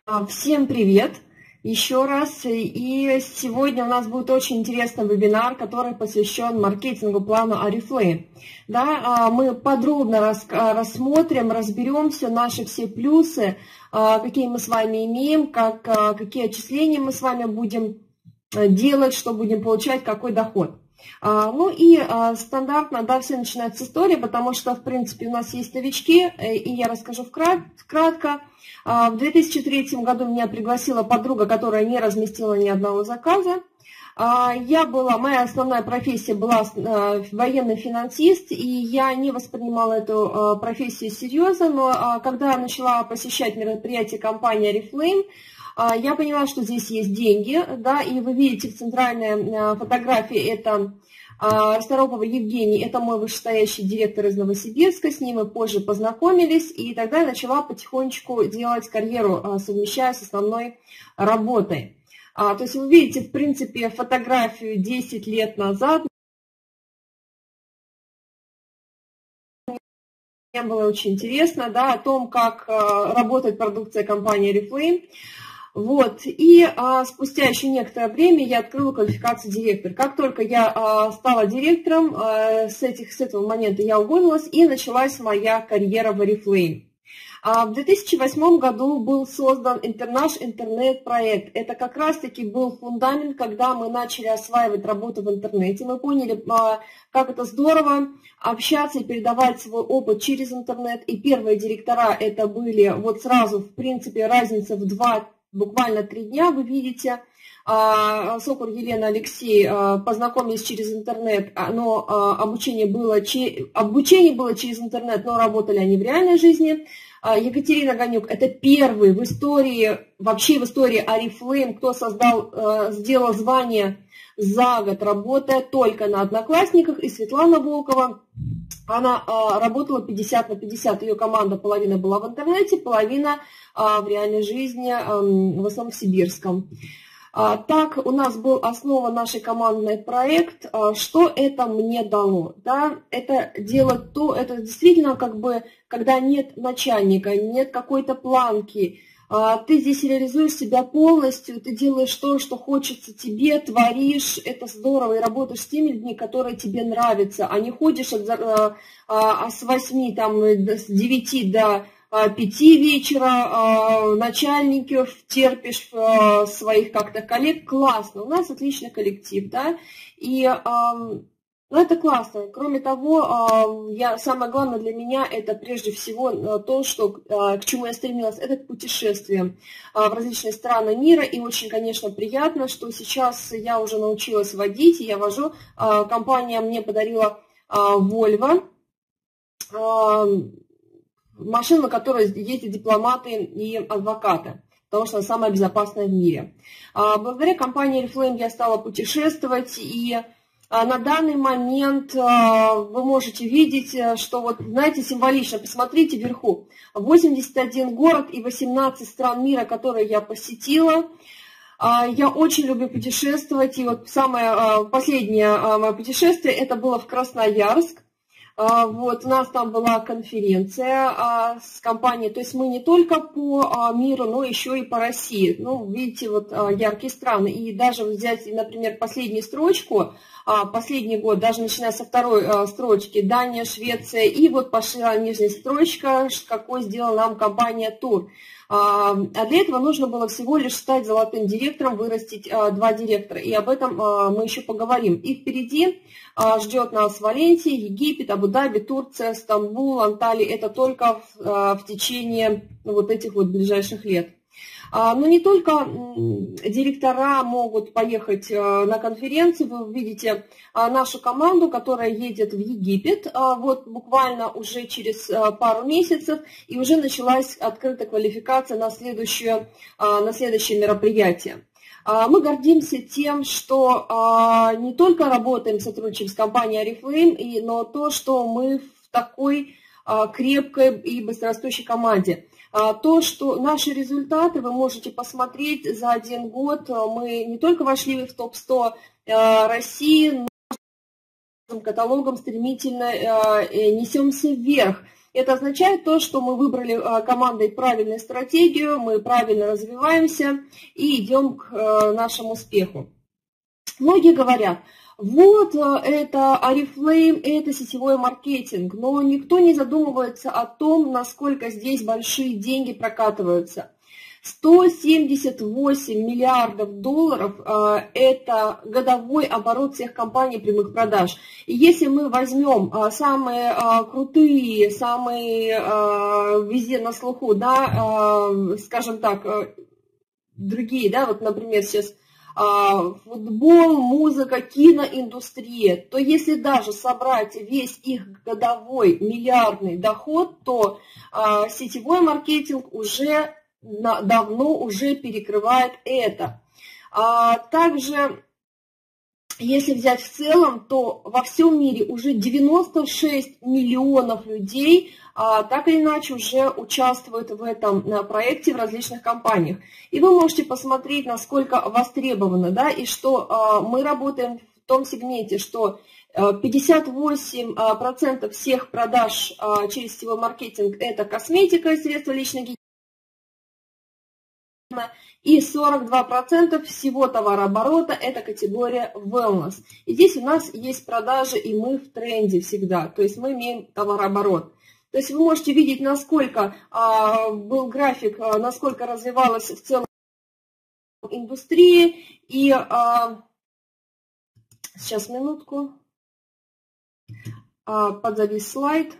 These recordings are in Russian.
Всем привет еще раз. И сегодня у нас будет очень интересный вебинар, который посвящен маркетингу плану Oriflame. Да, мы подробно рассмотрим, разберемся наши все плюсы, какие мы с вами имеем, какие отчисления мы с вами будем делать, что будем получать, какой доход. Стандартно, да, все начинают с истории, потому что, в принципе, у нас есть новички, и я расскажу кратко. В 2003 году меня пригласила подруга, которая не разместила ни одного заказа. Моя основная профессия была военный финансист, и я не воспринимала эту профессию серьезно, но когда я начала посещать мероприятия компании Oriflame, я поняла, что здесь есть деньги, да, и вы видите в центральной фотографии это Расторопова Евгений, это мой вышестоящий директор из Новосибирска, с ним мы позже познакомились, и тогда я начала потихонечку делать карьеру, совмещая с основной работой. То есть вы видите, в принципе, фотографию 10 лет назад. Мне было очень интересно, да, о том, как работает продукция компании Oriflame. Спустя еще некоторое время я открыла квалификацию директор. Как только я стала директором, с этого момента я уволилась, и началась моя карьера в Oriflame. В 2008 году был создан наш интернет-проект. Это как раз-таки был фундамент, когда мы начали осваивать работу в интернете. Мы поняли, как это здорово общаться и передавать свой опыт через интернет. И первые директора это были сразу, в принципе, разница в буквально 3 дня, вы видите, Сокур Елена, Алексей познакомились через интернет, но обучение было через интернет, но работали они в реальной жизни. Екатерина Ганюк, это первый в истории Oriflame, кто сделал звание за год, работая только на Одноклассниках, и Светлана Волкова, она работала 50 на 50, ее команда половина была в интернете, половина в реальной жизни, в основном в Сибирском. Так, у нас был основан наш командный проект. Что это мне дало? Да, это действительно когда нет начальника, нет какой-то планки, ты здесь реализуешь себя полностью, ты делаешь то, что хочется тебе, творишь, это здорово, и работаешь с теми людьми, которые тебе нравятся, а не ходишь с 9 до 5 вечера, начальников терпишь, своих как-то коллег. Классно, у нас отличный коллектив, да, и это классно. Кроме того, самое главное для меня это прежде всего то, к чему я стремилась, это к путешествиям в различные страны мира. И очень, конечно, приятно, что сейчас я уже научилась водить, и я вожу. Компания мне подарила Volvo, машину, на которой ездят дипломаты и адвокаты, потому что она самая безопасная в мире. Благодаря компании Oriflame я стала путешествовать, и на данный момент вы можете видеть, что знаете, символично, посмотрите вверху, 81 город и 18 стран мира, которые я посетила. Я очень люблю путешествовать, и самое последнее мое путешествие, это было в Красноярск. У нас там была конференция с компанией, то есть мы не только по миру, но еще и по России. Видите, яркие страны. И даже взять, например, последнюю строчку, последний год, даже начиная со второй строчки, Дания, Швеция, и пошла нижняя строчка, какой сделала нам компания Тур. А для этого нужно было всего лишь стать золотым директором, вырастить 2 директора. И об этом мы еще поговорим. И впереди ждет нас Валенсия, Египет, Абу-Даби, Турция, Стамбул, Анталия. Это только в течение этих ближайших лет. Но не только директора могут поехать на конференцию. Вы видите нашу команду, которая едет в Египет буквально уже через пару месяцев, и уже началась открытая квалификация на следующее мероприятие. Мы гордимся тем, что не только работаем, сотрудничаем с компанией Oriflame, но то, что мы в такой крепкой и быстрорастущей команде. То, что наши результаты вы можете посмотреть за 1 год, мы не только вошли в топ-100 России, но каталогом стремительно несемся вверх. Это означает то, что мы выбрали командой правильную стратегию, мы правильно развиваемся и идем к нашему успеху. Многие говорят, вот это Oriflame, это сетевой маркетинг, но никто не задумывается о том, насколько здесь большие деньги прокатываются. 178 миллиардов долларов – это годовой оборот всех компаний прямых продаж. И если мы возьмем самые крутые, самые везде на слуху, да, скажем так, другие, да, вот, например, сейчас футбол, музыка, киноиндустрия, то если даже собрать весь их годовой миллиардный доход, то сетевой маркетинг уже давно уже перекрывает это. Также, если взять в целом, то во всем мире уже 96 миллионов людей так или иначе уже участвуют в этом проекте в различных компаниях. И вы можете посмотреть, насколько востребовано, да, и что мы работаем в том сегменте, что 58% всех продаж через сетевой маркетинг – это косметика и средства личной гигиены, и 42% всего товарооборота – это категория wellness. И здесь у нас есть продажи, и мы в тренде всегда, то есть мы имеем товарооборот. То есть вы можете видеть, насколько был график, насколько развивалась в целом индустрия. И сейчас, минутку, подзавис слайд.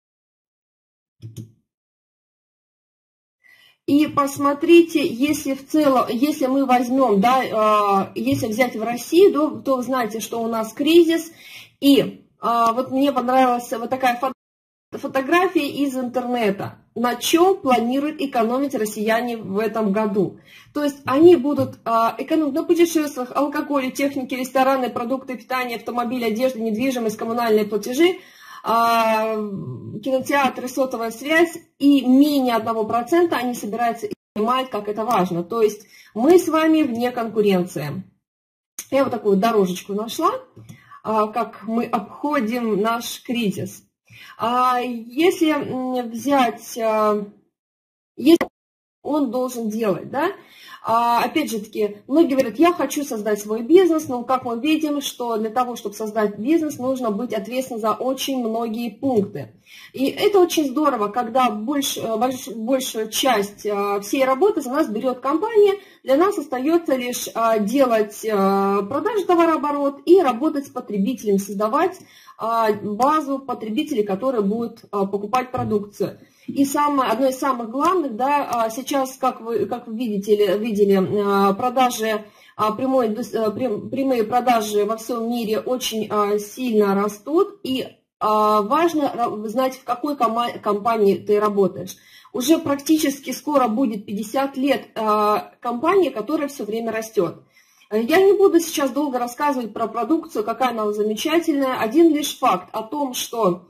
И посмотрите, если в целом, если мы возьмем, да, если взять в России, то вы знаете, что у нас кризис. И вот мне понравилась вот такая фотография из интернета. На чем планируют экономить россияне в этом году? То есть они будут экономить на путешествиях, алкоголе, технике, рестораны, продукты питания, автомобили, одежда, недвижимость, коммунальные платежи, кинотеатры, сотовая связь, и менее 1% они собираются и понимают, как это важно. То есть мы с вами вне конкуренции. Я вот такую дорожечку нашла, как мы обходим наш кризис. Если взять, если он должен делать, да, опять же таки, многие говорят, я хочу создать свой бизнес, но как мы видим, что для того, чтобы создать бизнес, нужно быть ответственным за очень многие пункты. И это очень здорово, когда большую часть всей работы за нас берет компания, для нас остается лишь делать продажи, товарооборот и работать с потребителем, создавать базу потребителей, которые будут покупать продукцию. И одно из самых главных, да, сейчас, как вы видели, продажи, прямые продажи во всем мире очень сильно растут, и важно знать, в какой компании ты работаешь. Уже практически скоро будет 50 лет компании, которая все время растет. Я не буду сейчас долго рассказывать про продукцию, какая она замечательная. Один лишь факт о том, что,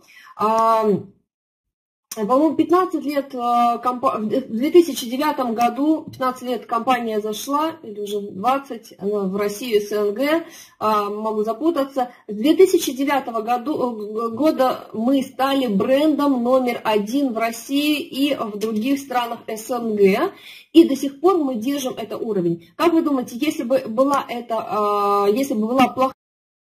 по-моему, 15 лет, в 2009 году, 15 лет компания зашла, или уже 20, в Россию, СНГ, могу запутаться. С 2009 года мы стали брендом номер 1 в России и в других странах СНГ. И до сих пор мы держим этот уровень. Как вы думаете, если бы была плохая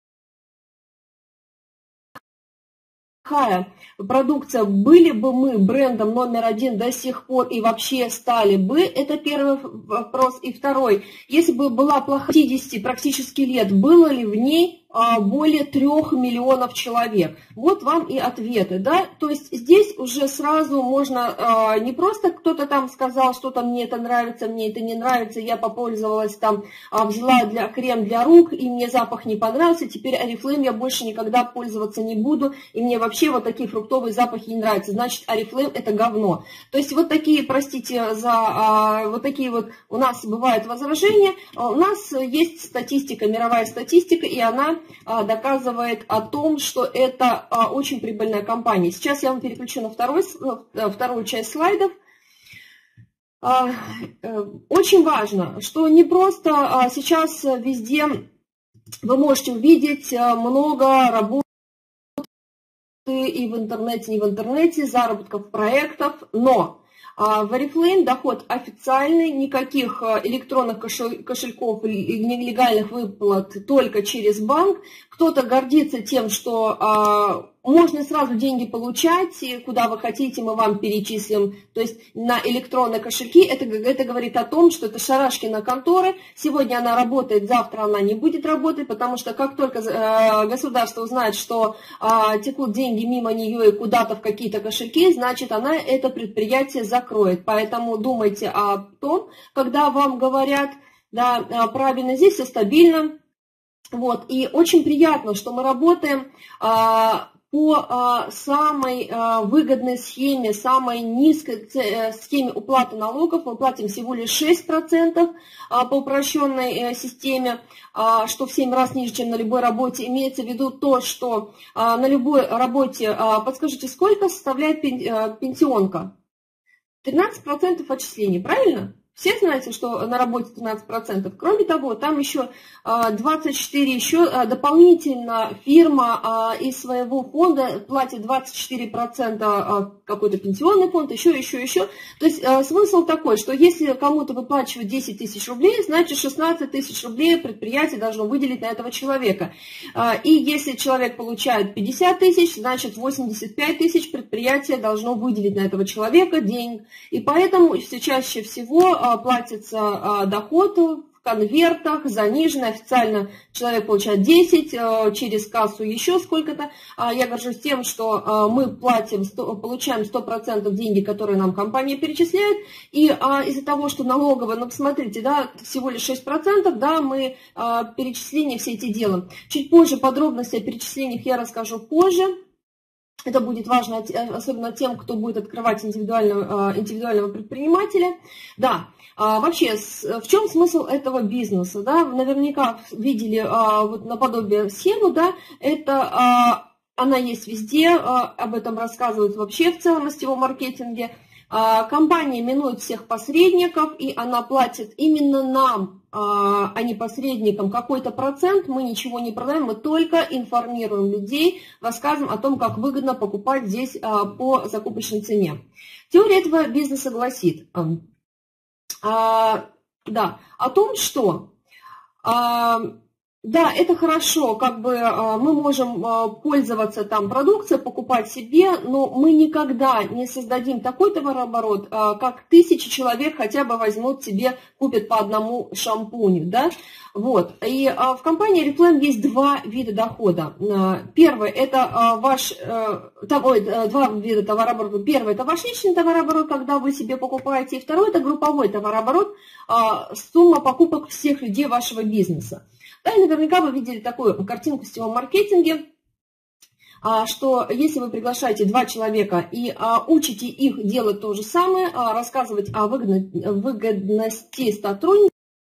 продукция, были бы мы брендом номер 1 до сих пор и вообще стали бы? Это первый вопрос. И второй, если бы была плохая 50 практически лет, было ли в ней более 3 миллионов человек? Вот вам и ответы, да? То есть здесь уже сразу можно, не просто кто-то там сказал, что-то мне это нравится, мне это не нравится, я попользовалась там, взяла крем для рук, и мне запах не понравился, теперь Oriflame я больше никогда пользоваться не буду, и мне вообще вот такие фруктовые запахи не нравятся, значит Oriflame это говно. То есть вот такие, простите за, вот такие вот у нас бывают возражения. У нас есть статистика, мировая статистика, и она доказывает о том, что это очень прибыльная компания. Сейчас я вам переключу на вторую часть слайдов. Очень важно, что не просто сейчас везде вы можете увидеть много работ и в интернете, не в интернете, заработков проектов, но в Oriflame доход официальный, никаких электронных кошельков или нелегальных выплат только через банк. Кто-то гордится тем, что можно сразу деньги получать, куда вы хотите, мы вам перечислим, то есть на электронные кошельки. Это говорит о том, что это шарашкина контора. Сегодня она работает, завтра она не будет работать, потому что как только государство узнает, что текут деньги мимо нее и куда-то в какие-то кошельки, значит, она это предприятие закроет. Поэтому думайте о том, когда вам говорят, да, правильно, здесь все стабильно. Вот, и очень приятно, что мы работаем по самой выгодной схеме, самой низкой схеме уплаты налогов. Мы платим всего лишь 6% по упрощенной системе, что в 7 раз ниже, чем на любой работе. Имеется в виду то, что на любой работе, подскажите, сколько составляет пенсионка? 13% отчислений, правильно? Все знаете, что на работе 13%. Кроме того, там еще 24, еще дополнительно фирма из своего фонда платит 24% какой-то пенсионный фонд, еще. То есть смысл такой, что если кому-то выплачивают 10 тысяч рублей, значит 16 тысяч рублей предприятие должно выделить на этого человека. И если человек получает 50 тысяч, значит 85 тысяч предприятие должно выделить на этого человека денег. И поэтому все чаще всего платится доход в конвертах, заниженный, официально человек получает 10, через кассу еще сколько-то. Я горжусь тем, что мы получаем 100% деньги, которые нам компания перечисляет, и из-за того, что налоговая, ну посмотрите, да, всего лишь 6%, да, мы перечисления все эти делаем. Чуть позже подробности о перечислениях я расскажу позже. Это будет важно, особенно тем, кто будет открывать индивидуального предпринимателя. Да, вообще, в чем смысл этого бизнеса? Да? Вы наверняка видели вот наподобие схему, да? Это она есть везде, об этом рассказывают вообще в целом в сетевом маркетинге. Компания минует всех посредников, и она платит именно нам, а не посредникам, какой-то процент. Мы ничего не продаем, мы только информируем людей, рассказываем о том, как выгодно покупать здесь по закупочной цене. Теория этого бизнеса гласит, да, о том, что... Да, это хорошо, как бы мы можем пользоваться там продукцией, покупать себе, но мы никогда не создадим такой товарооборот, как 1000 человек хотя бы возьмут себе, купят по одному шампуню, да, вот. И в компании Oriflame есть два вида дохода. Первый это два вида товарооборота. Первый это ваш личный товарооборот, когда вы себе покупаете, и второй это групповой товарооборот, сумма покупок всех людей вашего бизнеса. Да, и наверняка вы видели такую картинку в сетевом маркетинге, что если вы приглашаете 2 человека и учите их делать то же самое, рассказывать о выгодности сотрудничества,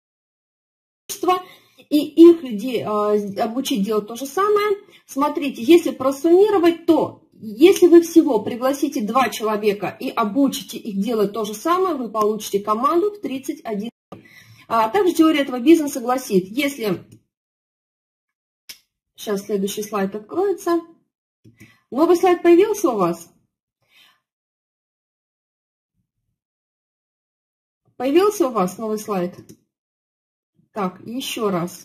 и их людей обучить делать то же самое, смотрите, если просуммировать, то если вы всего пригласите 2 человека и обучите их делать то же самое, вы получите команду в 31. Также теория этого бизнеса гласит, если... Сейчас следующий слайд откроется. Новый слайд появился у вас? Появился у вас новый слайд? Так, еще раз.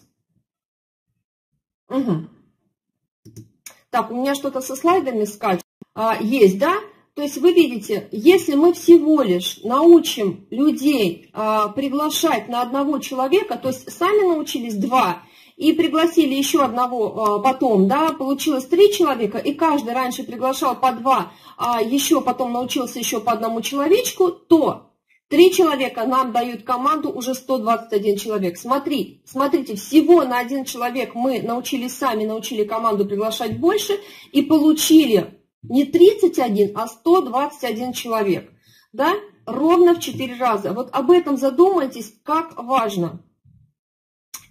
Угу. Так, у меня что-то со слайдами скачет. Есть, да? То есть вы видите, если мы всего лишь научим людей приглашать на одного человека, то есть сами научились 2 и пригласили еще одного потом, да, получилось 3 человека, и каждый раньше приглашал по 2, а еще потом научился еще по одному человечку, то 3 человека нам дают команду уже 121 человек. Смотрите, всего на 1 человек мы научились сами, научили команду приглашать больше и получили не 31, а 121 человек, да, ровно в 4 раза. Вот об этом задумайтесь, как важно.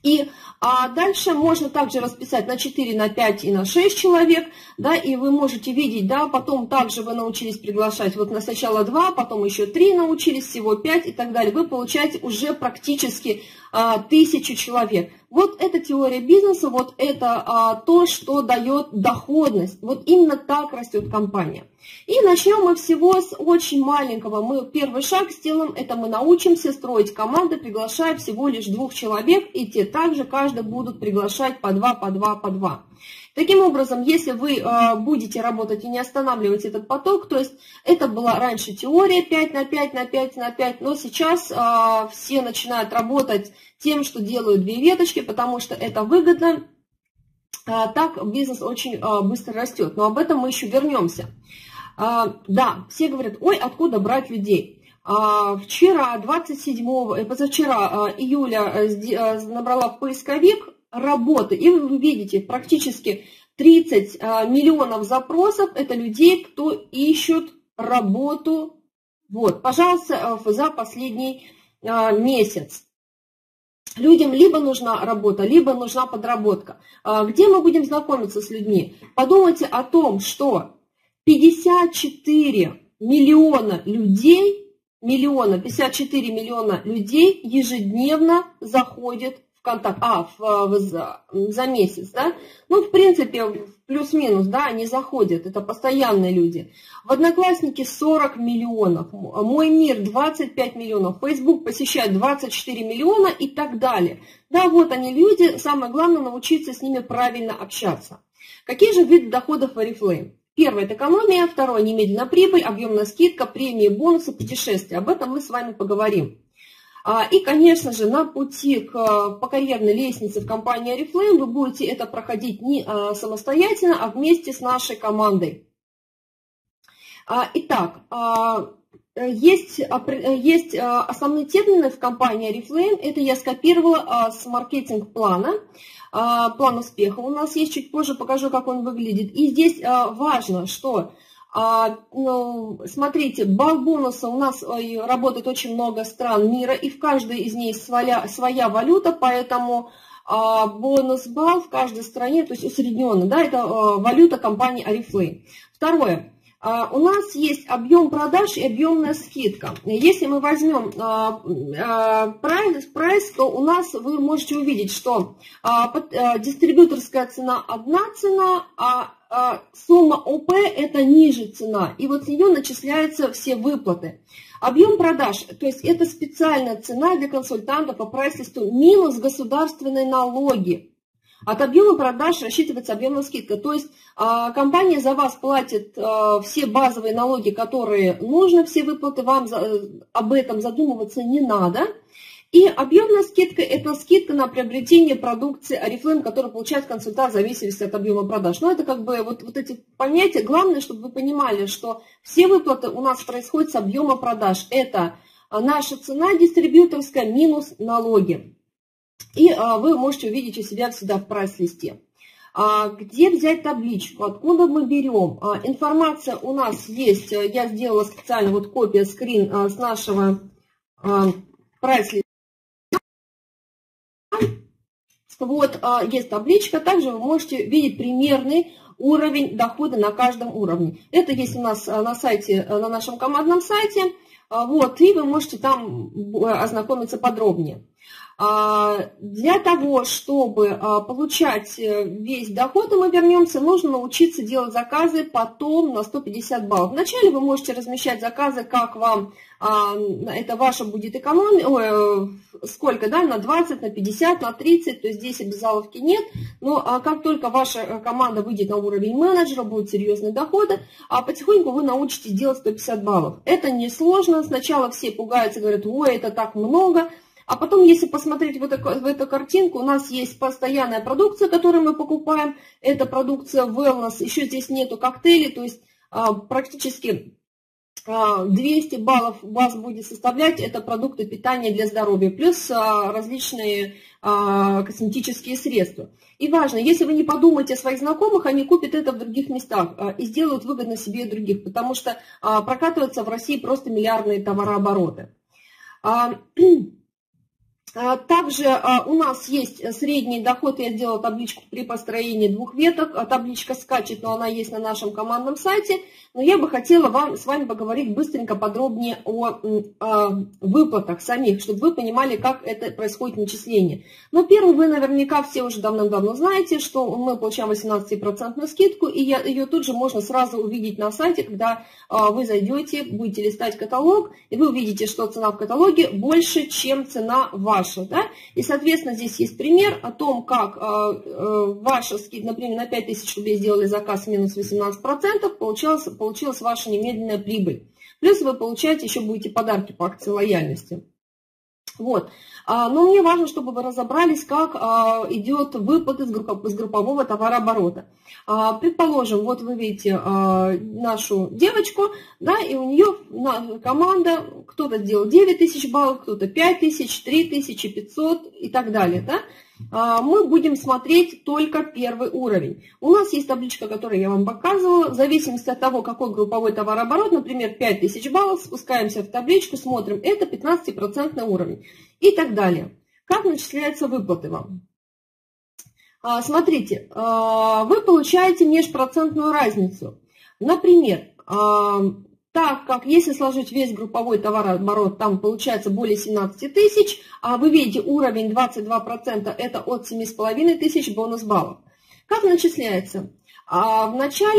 И дальше можно также расписать на 4, на 5 и на 6 человек, да, и вы можете видеть, да, потом также вы научились приглашать, вот сначала 2, потом еще 3 научились, всего 5 и так далее. Вы получаете уже практически 1000 человек. Вот это теория бизнеса, вот это то, что дает доходность. Вот именно так растет компания. И начнем мы всего с очень маленького. Мы первый шаг сделаем, это мы научимся строить команды, приглашая всего лишь 2 человек, и те также каждый будут приглашать по 2, по 2, по 2. Таким образом, если вы будете работать и не останавливать этот поток, то есть это была раньше теория 5 на 5 на 5 на 5, но сейчас все начинают работать тем, что делают 2 веточки, потому что это выгодно. Так бизнес очень быстро растет, но об этом мы еще вернемся. Да, все говорят, ой, откуда брать людей? Вчера, позавчера июля набрала в поисковик работы, и вы видите, практически 30 миллионов запросов, это людей, кто ищут работу, вот, пожалуйста, за последний месяц. Людям либо нужна работа, либо нужна подработка. Где мы будем знакомиться с людьми? Подумайте о том, что 54 миллиона людей, 54 миллиона людей ежедневно заходят в контакт, за месяц, да? Ну, в принципе, плюс-минус, да, они заходят, это постоянные люди. В Одноклассники 40 миллионов, Мой мир 25 миллионов, Facebook посещает 24 миллиона и так далее. Да, вот они люди, самое главное научиться с ними правильно общаться. Какие же виды доходов в Oriflame? Первое – это экономия, второе – немедленная прибыль, объемная скидка, премии, бонусы, путешествия. Об этом мы с вами поговорим. И, конечно же, на пути по карьерной лестнице в компании Oriflame вы будете это проходить не самостоятельно, а вместе с нашей командой. Итак, есть основные термины в компании Oriflame. Это я скопировала с маркетинг-плана. План успеха у нас есть, чуть позже покажу, как он выглядит. И здесь важно, что, смотрите, балл бонуса у нас работает очень много стран мира, и в каждой из них своя валюта, поэтому бонус-балл в каждой стране, то есть усредненный, да, это валюта компании Oriflame. Второе. У нас есть объем продаж и объемная скидка. Если мы возьмем прайс, то у нас вы можете увидеть, что дистрибьюторская цена одна цена, а сумма ОП это ниже цена. И вот с нее начисляются все выплаты. Объем продаж, то есть это специальная цена для консультантов по прайс-листу минус государственные налоги. От объема продаж рассчитывается объемная скидка. То есть компания за вас платит все базовые налоги, которые нужно, все выплаты, вам об этом задумываться не надо. И объемная скидка – это скидка на приобретение продукции Oriflame, которую получает консультант в зависимости от объема продаж. Но это как бы вот эти понятия. Главное, чтобы вы понимали, что все выплаты у нас происходят с объема продаж. Это наша цена дистрибьюторская минус налоги. И вы можете увидеть у себя всегда в прайс-листе. Где взять табличку? Откуда мы берем? Информация у нас есть. Я сделала специально вот копия, скрин с нашего прайс-листа. Вот есть табличка. Также вы можете видеть примерный уровень дохода на каждом уровне. Это есть у нас на сайте, на нашем командном сайте. Вот, и вы можете там ознакомиться подробнее. Для того, чтобы получать весь доход, и мы вернемся, нужно научиться делать заказы потом на 150 баллов. Вначале вы можете размещать заказы, как вам, это ваша будет экономия, сколько, да, на 20, на 50, на 30, то есть здесь обязаловки нет. Но как только ваша команда выйдет на уровень менеджера, будут серьезные доходы, потихоньку вы научитесь делать 150 баллов. Это несложно, сначала все пугаются, говорят, ой, это так много. А потом, если посмотреть в эту картинку, у нас есть постоянная продукция, которую мы покупаем. Это продукция wellness. Еще здесь нету коктейлей, то есть практически 200 баллов у вас будет составлять. Это продукты питания для здоровья, плюс различные косметические средства. И важно, если вы не подумаете о своих знакомых, они купят это в других местах и сделают выгодно себе и других, потому что прокатываются в России просто миллиардные товарообороты. Также у нас есть средний доход, я сделала табличку при построении двух веток, табличка скачет, но она есть на нашем командном сайте, но я бы хотела с вами поговорить быстренько подробнее о выплатах самих, чтобы вы понимали, как это происходит начисление. Но первым вы наверняка все уже давно знаете, что мы получаем 18% скидку, и ее тут же можно сразу увидеть на сайте, когда вы зайдете, будете листать каталог, и вы увидите, что цена в каталоге больше, чем цена ваша. Да? И, соответственно, здесь есть пример о том, как ваша скидка, например, на 5000 рублей сделали заказ минус 18%, получилась ваша немедленная прибыль. Плюс вы получаете, еще будете подарки по акции лояльности. Вот. Но мне важно, чтобы вы разобрались, как идет выплата с группового товарооборота. Предположим, вот вы видите нашу девочку, да, и у нее команда, кто-то сделал 9000 баллов, кто-то 5000, 3500 и так далее. Да? Мы будем смотреть только первый уровень. У нас есть табличка, которую я вам показывала. В зависимости от того, какой групповой товарооборот, например, 5000 баллов, спускаемся в табличку, смотрим, это 15% уровень и так далее. Как начисляются выплаты вам? Смотрите, вы получаете межпроцентную разницу. Например, так как если сложить весь групповой товарооборот, там получается более 17 тысяч, а вы видите уровень 22%, это от 7500 бонус баллов. Как начисляется? В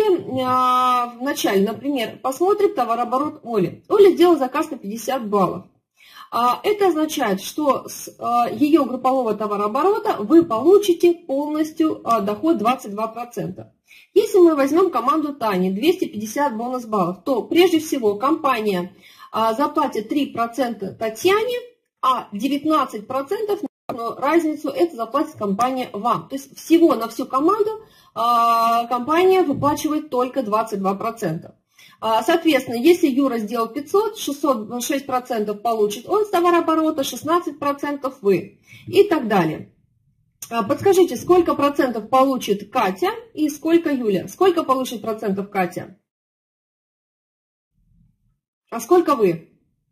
начале, например, посмотрим товарооборот Оли. Оля сделала заказ на 50 баллов. Это означает, что с ее группового товарооборота вы получите полностью доход 22%. Если мы возьмем команду Тани, 250 бонус баллов, то прежде всего компания заплатит 3% Татьяне, а 19% разницу это заплатит компания вам. То есть всего на всю команду компания выплачивает только 22%. Соответственно, если Юра сделал 500, 6% получит он с товарооборота, 16% вы и так далее. Подскажите, сколько процентов получит Катя и сколько Юля? Сколько получит процентов Катя? А сколько вы?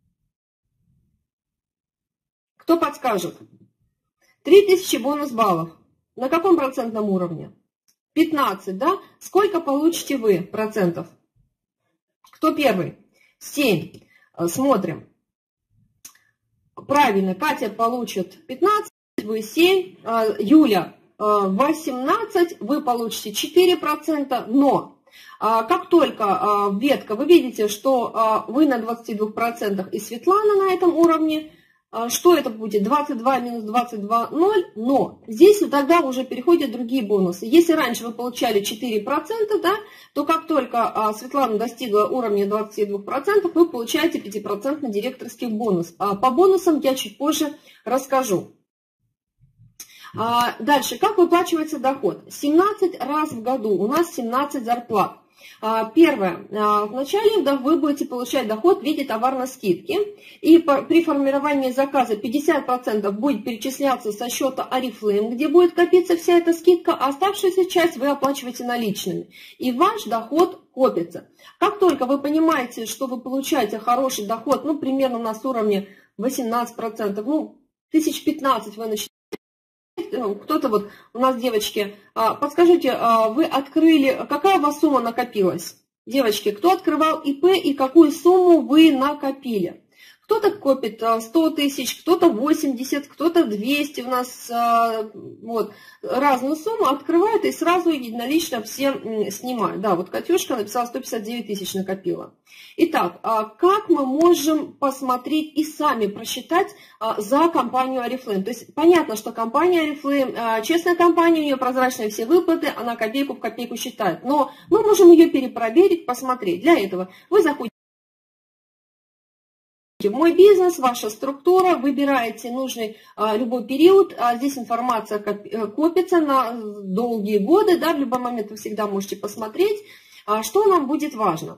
Кто подскажет? 3000 бонус баллов. На каком процентном уровне? 15, да? Сколько получите вы процентов? Кто первый? 7. Смотрим. Правильно, Катя получит 15, вы 7, Юля 18, вы получите 4%, но как только ветка, вы видите, что вы на 22% и Светлана на этом уровне, что это будет? 22 минус 22, 0, но здесь тогда уже переходят другие бонусы. Если раньше вы получали 4%, да, то как только Светлана достигла уровня 22%, вы получаете 5% директорский бонус. По бонусам я чуть позже расскажу. Дальше, как выплачивается доход? 17 раз в году, у нас 17 зарплат. Первое, вначале вы будете получать доход в виде товарной скидки, и при формировании заказа 50% будет перечисляться со счета Oriflame, где будет копиться вся эта скидка, а оставшуюся часть вы оплачиваете наличными, и ваш доход копится. Как только вы понимаете, что вы получаете хороший доход, ну, примерно у нас уровне 18%, ну, 1015 вы начинаете. Кто-то вот, у нас девочки, подскажите, вы открыли, какая у вас сумма накопилась? Девочки, кто открывал ИП и какую сумму вы накопили? Кто-то копит 100 тысяч, кто-то 80, кто-то 200 у нас, вот, разную сумму открывают и сразу единолично все снимают. Да, вот Катюшка написала 159 тысяч накопила. Итак, как мы можем посмотреть и сами просчитать за компанию Oriflame? То есть понятно, что компания Oriflame, честная компания, у нее прозрачные все выплаты, она копейку в копейку считает. Но мы можем ее перепроверить, посмотреть. Для этого вы заходите в мой бизнес, ваша структура, выбираете нужный любой период, здесь информация копится на долгие годы, да, в любой момент вы всегда можете посмотреть, что нам будет важно.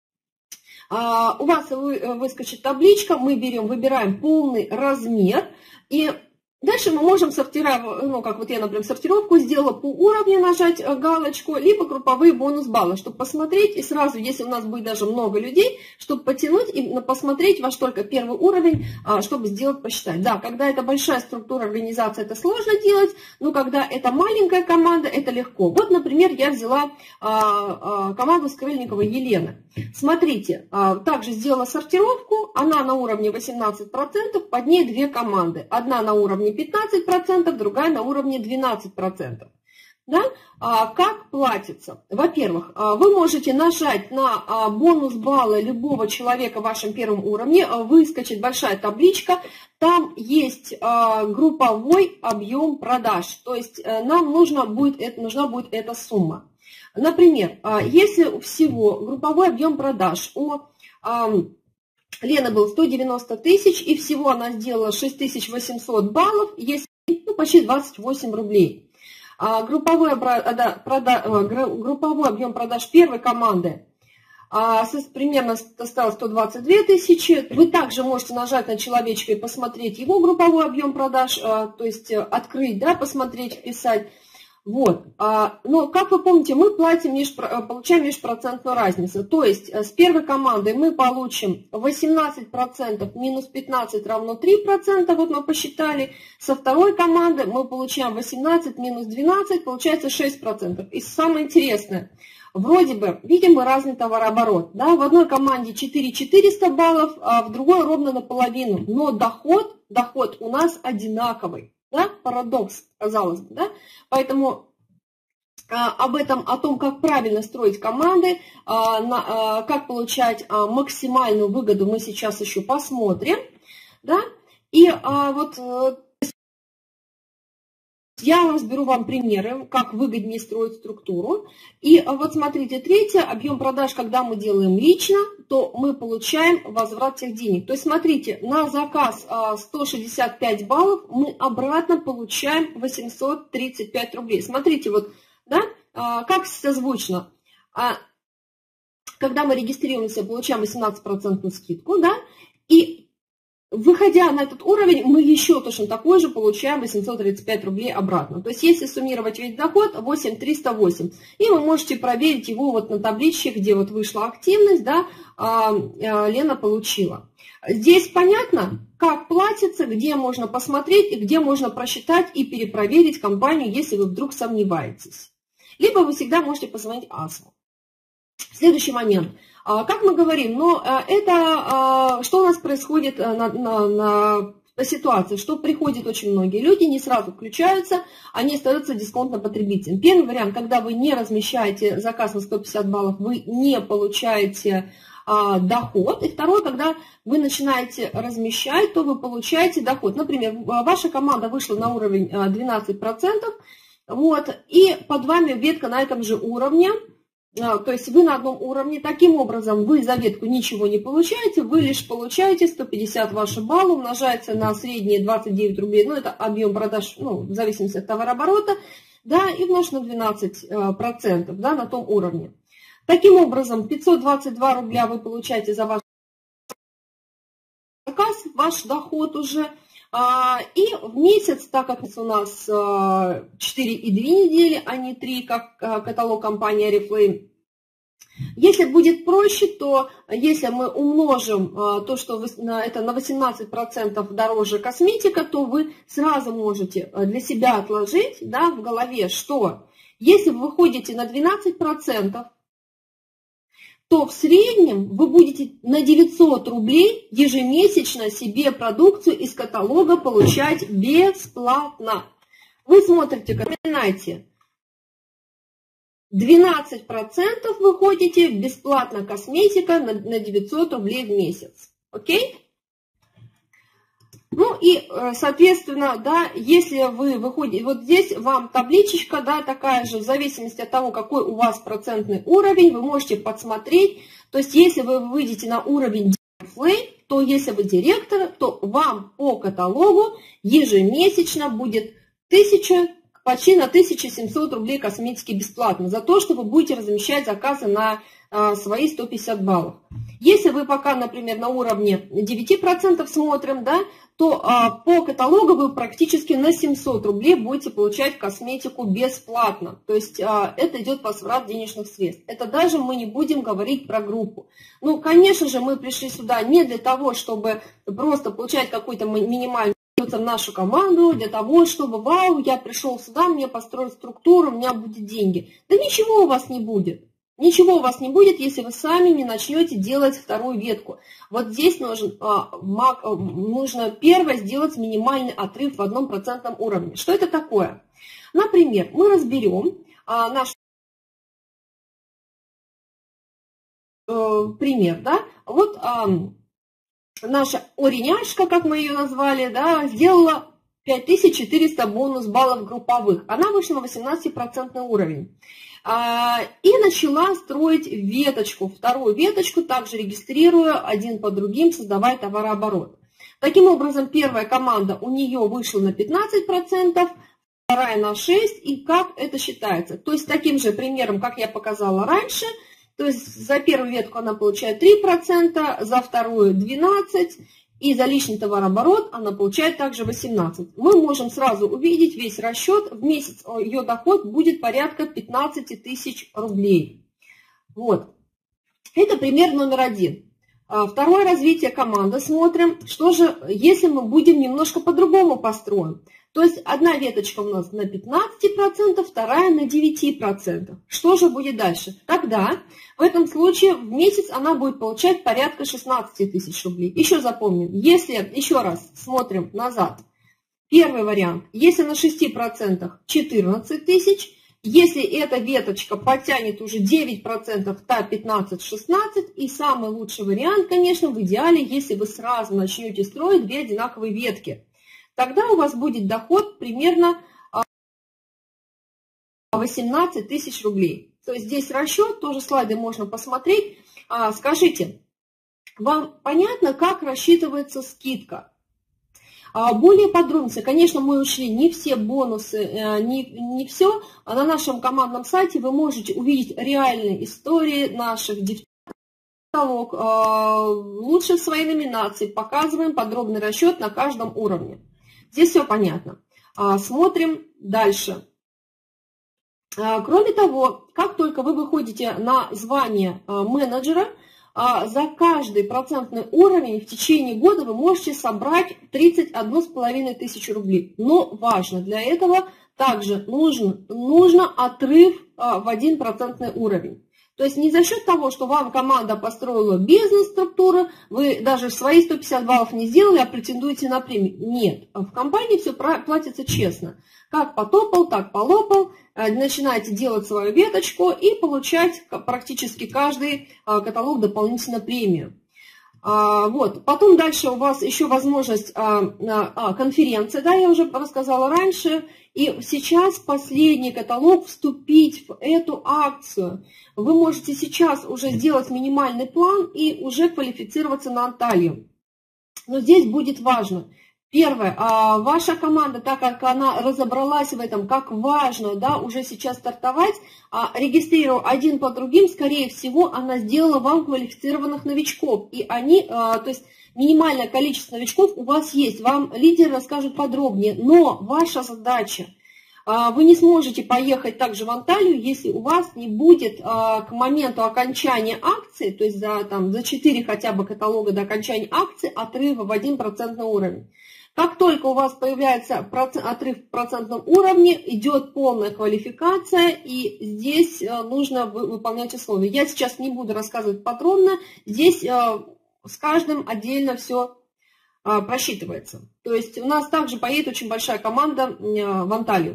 У вас выскочит табличка, мы выбираем полный размер, и Дальше мы можем сортировать, ну, как вот я, например, сортировку сделала по уровню, нажать галочку, либо групповые бонус-баллы, чтобы посмотреть, и сразу, если у нас будет даже много людей, чтобы потянуть и посмотреть ваш только первый уровень, чтобы сделать, посчитать. Да, когда это большая структура организации, это сложно делать, но когда это маленькая команда, это легко. Вот, например, я взяла команду Скрыльниковой Елены. Смотрите, также сделала сортировку, она на уровне 18%, под ней две команды. Одна на уровне 15%, другая на уровне 12%. Да? Как платится? Во-первых, вы можете нажать на бонус-баллы любого человека в вашем первом уровне, выскочит большая табличка, там есть групповой объем продаж, то есть нам нужна будет эта сумма. Например, если всего групповой объем продаж у Лены был 190 тысяч, и всего она сделала 6800 баллов, есть почти 28 рублей. Групповой объем продаж первой команды примерно составил 122 тысячи. Вы также можете нажать на человечка и посмотреть его групповой объем продаж, то есть открыть, да, посмотреть, вписать. Вот. Но, как вы помните, мы получаем межпроцентную разницу. То есть с первой командой мы получим 18% минус 15 равно 3%, вот мы посчитали. Со второй команды мы получаем 18 минус 12, получается 6%. И самое интересное, вроде бы, видим мы разный товарооборот. Да? В одной команде 4400 баллов, а в другой ровно наполовину. Но доход у нас одинаковый. Да? Парадокс, казалось бы, да? Поэтому о том, как правильно строить команды, как получать максимальную выгоду, мы сейчас еще посмотрим. Да? И вот я разберу вам примеры, как выгоднее строить структуру. И вот смотрите, третье, объем продаж, когда мы делаем лично, то мы получаем возврат всех денег. То есть смотрите, на заказ 165 баллов мы обратно получаем 835 рублей. Смотрите, вот, да, как созвучно. Когда мы регистрируемся, получаем 18% скидку, да, и выходя на этот уровень, мы еще точно такой же получаем 835 рублей обратно. То есть, если суммировать весь доход, 8308. И вы можете проверить его вот на табличке, где вот вышла активность, да, Лена получила. Здесь понятно, как платится, где можно посмотреть и где можно просчитать и перепроверить компанию, если вы вдруг сомневаетесь. Либо вы всегда можете позвонить АСМу. Следующий момент. Как мы говорим, но это что у нас происходит на ситуации, что приходят очень многие люди, не сразу включаются, они остаются дисконтным потребителем. Первый вариант, когда вы не размещаете заказ на 150 баллов, вы не получаете доход. И второй, когда вы начинаете размещать, то вы получаете доход. Например, ваша команда вышла на уровень 12%, вот, и под вами ветка на этом же уровне. То есть вы на одном уровне, таким образом вы за ветку ничего не получаете, вы лишь получаете 150 ваших баллов, умножается на средние 29 рублей, ну это объем продаж, ну, в зависимости от товарооборота, да, и умножить на 12%, да, на том уровне. Таким образом, 522 рубля вы получаете за ваш заказ, ваш доход уже, и в месяц, так как у нас 4,2 недели, а не 3, как каталог компании Oriflame, если будет проще, то если мы умножим то, что это на 18% дороже косметика, то вы сразу можете для себя отложить, да, в голове, что если вы выходите на 12%, то в среднем вы будете на 900 рублей ежемесячно себе продукцию из каталога получать бесплатно. Вы смотрите, запоминайте, 12% выходите бесплатно косметика на 900 рублей в месяц. Окей? Ну и, соответственно, да, если вы выходите, вот здесь вам табличечка, да, такая же, в зависимости от того, какой у вас процентный уровень, вы можете подсмотреть. То есть, если вы выйдете на уровень Oriflame, то если вы директор, то вам по каталогу ежемесячно будет 1000 почти на 1700 рублей косметики бесплатно за то, что вы будете размещать заказы на свои 150 баллов. Если вы пока, например, на уровне 9% смотрим, да, то по каталогу вы практически на 700 рублей будете получать косметику бесплатно. То есть это идет возврат денежных средств. Это даже мы не будем говорить про группу. Ну, конечно же, мы пришли сюда не для того, чтобы просто получать какой-то минимальный в нашу команду, для того, чтобы, вау, я пришел сюда, мне построить структуру, у меня будет деньги. Да ничего у вас не будет. Ничего у вас не будет, если вы сами не начнете делать вторую ветку. Вот здесь нужно первое сделать минимальный отрыв в 1% уровне. Что это такое? Например, мы разберем наш пример. Да? Вот наша Ориняшка, как мы ее назвали, да, сделала 5400 бонус баллов групповых. Она вышла на 18% уровень. И начала строить веточку, вторую веточку, также регистрируя один по другим, создавая товарооборот. Таким образом, первая команда у нее вышла на 15%, вторая на 6%. И как это считается? То есть таким же примером, как я показала раньше, то есть за первую ветку она получает 3%, за вторую 12%. И за личный товарооборот она получает также 18. Мы можем сразу увидеть весь расчет. В месяц ее доход будет порядка 15 тысяч рублей. Вот. Это пример номер один. Второе развитие команды. Смотрим, что же, если мы будем немножко по-другому построен. То есть одна веточка у нас на 15%, вторая на 9%. Что же будет дальше? Тогда в этом случае в месяц она будет получать порядка 16 тысяч рублей. Еще запомним, если, еще раз смотрим назад. Первый вариант, если на 6% 14 тысяч, если эта веточка потянет уже 9%, то 15-16. И самый лучший вариант, конечно, в идеале, если вы сразу начнете строить две одинаковые ветки. Тогда у вас будет доход примерно 18 тысяч рублей. То есть здесь расчет, тоже слайды можно посмотреть. Скажите, вам понятно, как рассчитывается скидка? Более подробно, конечно, мы ушли не все бонусы, не все. На нашем командном сайте вы можете увидеть реальные истории наших девчонок, лучше в своей номинации, показываем подробный расчет на каждом уровне. Здесь все понятно. Смотрим дальше. Кроме того, как только вы выходите на звание менеджера, за каждый процентный уровень в течение года вы можете собрать 31,5 тысячи рублей. Но важно, для этого также нужно отрыв в 1% уровень. То есть не за счет того, что вам команда построила бизнес-структуру, вы даже свои 150 баллов не сделали, а претендуете на премию. Нет, в компании все платится честно. Как потопал, так полопал. Начинаете делать свою веточку и получать практически каждый каталог дополнительно премию. Вот. Потом дальше у вас еще возможность конференции, да, я уже рассказала раньше. И сейчас последний каталог вступить в эту акцию. Вы можете сейчас уже сделать минимальный план и уже квалифицироваться на Анталию. Но здесь будет важно. Первое, ваша команда, так как она разобралась в этом, как важно, да, уже сейчас стартовать, регистрировав один по другим, скорее всего, она сделала вам квалифицированных новичков. И они, то есть минимальное количество новичков у вас есть, вам лидеры расскажут подробнее. Но ваша задача, вы не сможете поехать также в Анталию, если у вас не будет к моменту окончания акции, то есть за 4 хотя бы каталога до окончания акции, отрыва в 1% уровень. Как только у вас появляется отрыв в процентном уровне, идет полная квалификация, и здесь нужно выполнять условия. Я сейчас не буду рассказывать подробно, здесь с каждым отдельно все просчитывается. То есть у нас также поедет очень большая команда в Анталию.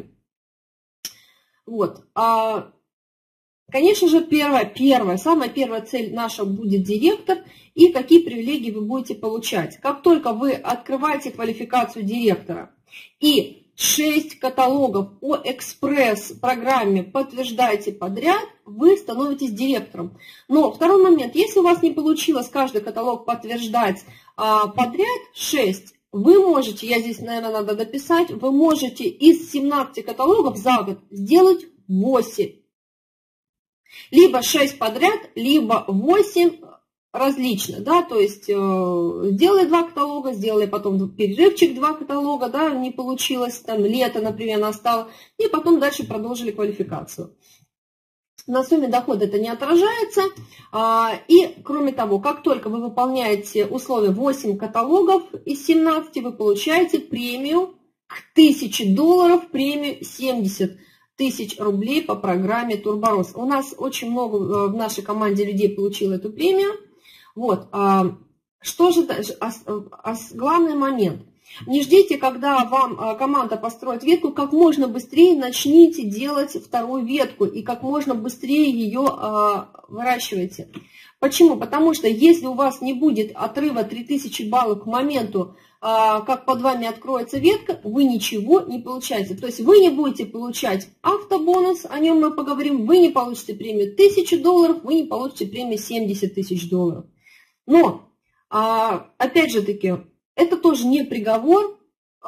Вот. Конечно же, самая первая цель наша будет директор и какие привилегии вы будете получать. Как только вы открываете квалификацию директора и 6 каталогов по экспресс-программе подтверждаете подряд, вы становитесь директором. Но второй момент, если у вас не получилось каждый каталог подтверждать подряд 6, вы можете, я здесь, наверное, надо дописать, вы можете из 17 каталогов за год сделать 8. Либо 6 подряд, либо 8 различно, да, то есть сделай 2 каталога, сделай потом перерывчик 2 каталога, да, не получилось, там лето, например, настало, и потом дальше продолжили квалификацию. На сумме дохода это не отражается. И, кроме того, как только вы выполняете условия 8 каталогов из 17, вы получаете премию $1000, премию 70 тысяч рублей по программе Турборос. У нас очень много в нашей команде людей получило эту премию. Вот. Что же дальше? Главный момент. Не ждите, когда вам команда построит ветку, как можно быстрее начните делать вторую ветку и как можно быстрее ее выращивайте. Почему? Потому что если у вас не будет отрыва 3000 баллов к моменту, как под вами откроется ветка, вы ничего не получаете. То есть вы не будете получать автобонус, о нем мы поговорим, вы не получите премию $1000, вы не получите премию $70 тысяч. Но, опять же таки, это тоже не приговор,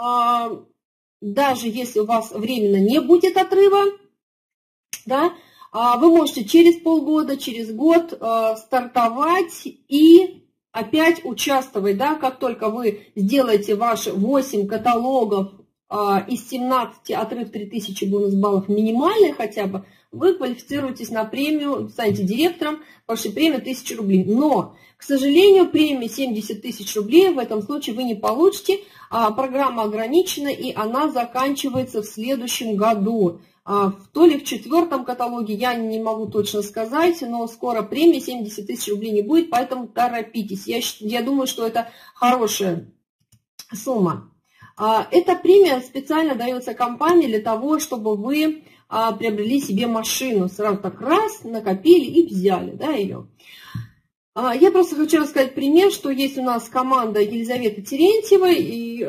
даже если у вас временно не будет отрыва, да, вы можете через полгода, через год стартовать и опять участвовать, да, как только вы сделаете ваши 8 каталогов из 17, отрыв 3000 бонус баллов минимальный хотя бы, вы квалифицируетесь на премию, станете директором, ваша премия 1000 рублей. Но, к сожалению, премия 70 тысяч рублей в этом случае вы не получите. Программа ограничена, и она заканчивается в следующем году. То ли в 4-м каталоге, я не могу точно сказать, но скоро премии 70 тысяч рублей не будет, поэтому торопитесь. Я думаю, что это хорошая сумма. Эта премия специально дается компании для того, чтобы вы приобрели себе машину. Сразу так раз, накопили и взяли, да, ее. Я просто хочу рассказать пример, что есть у нас команда Елизаветы Терентьевой, и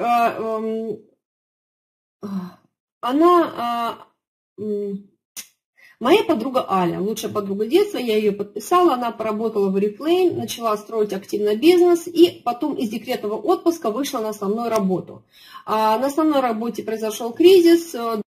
она... Моя подруга Аля, лучшая подруга детства, я ее подписала, она поработала в Oriflame, начала строить активно бизнес и потом из декретного отпуска вышла на основную работу. На основной работе произошел кризис,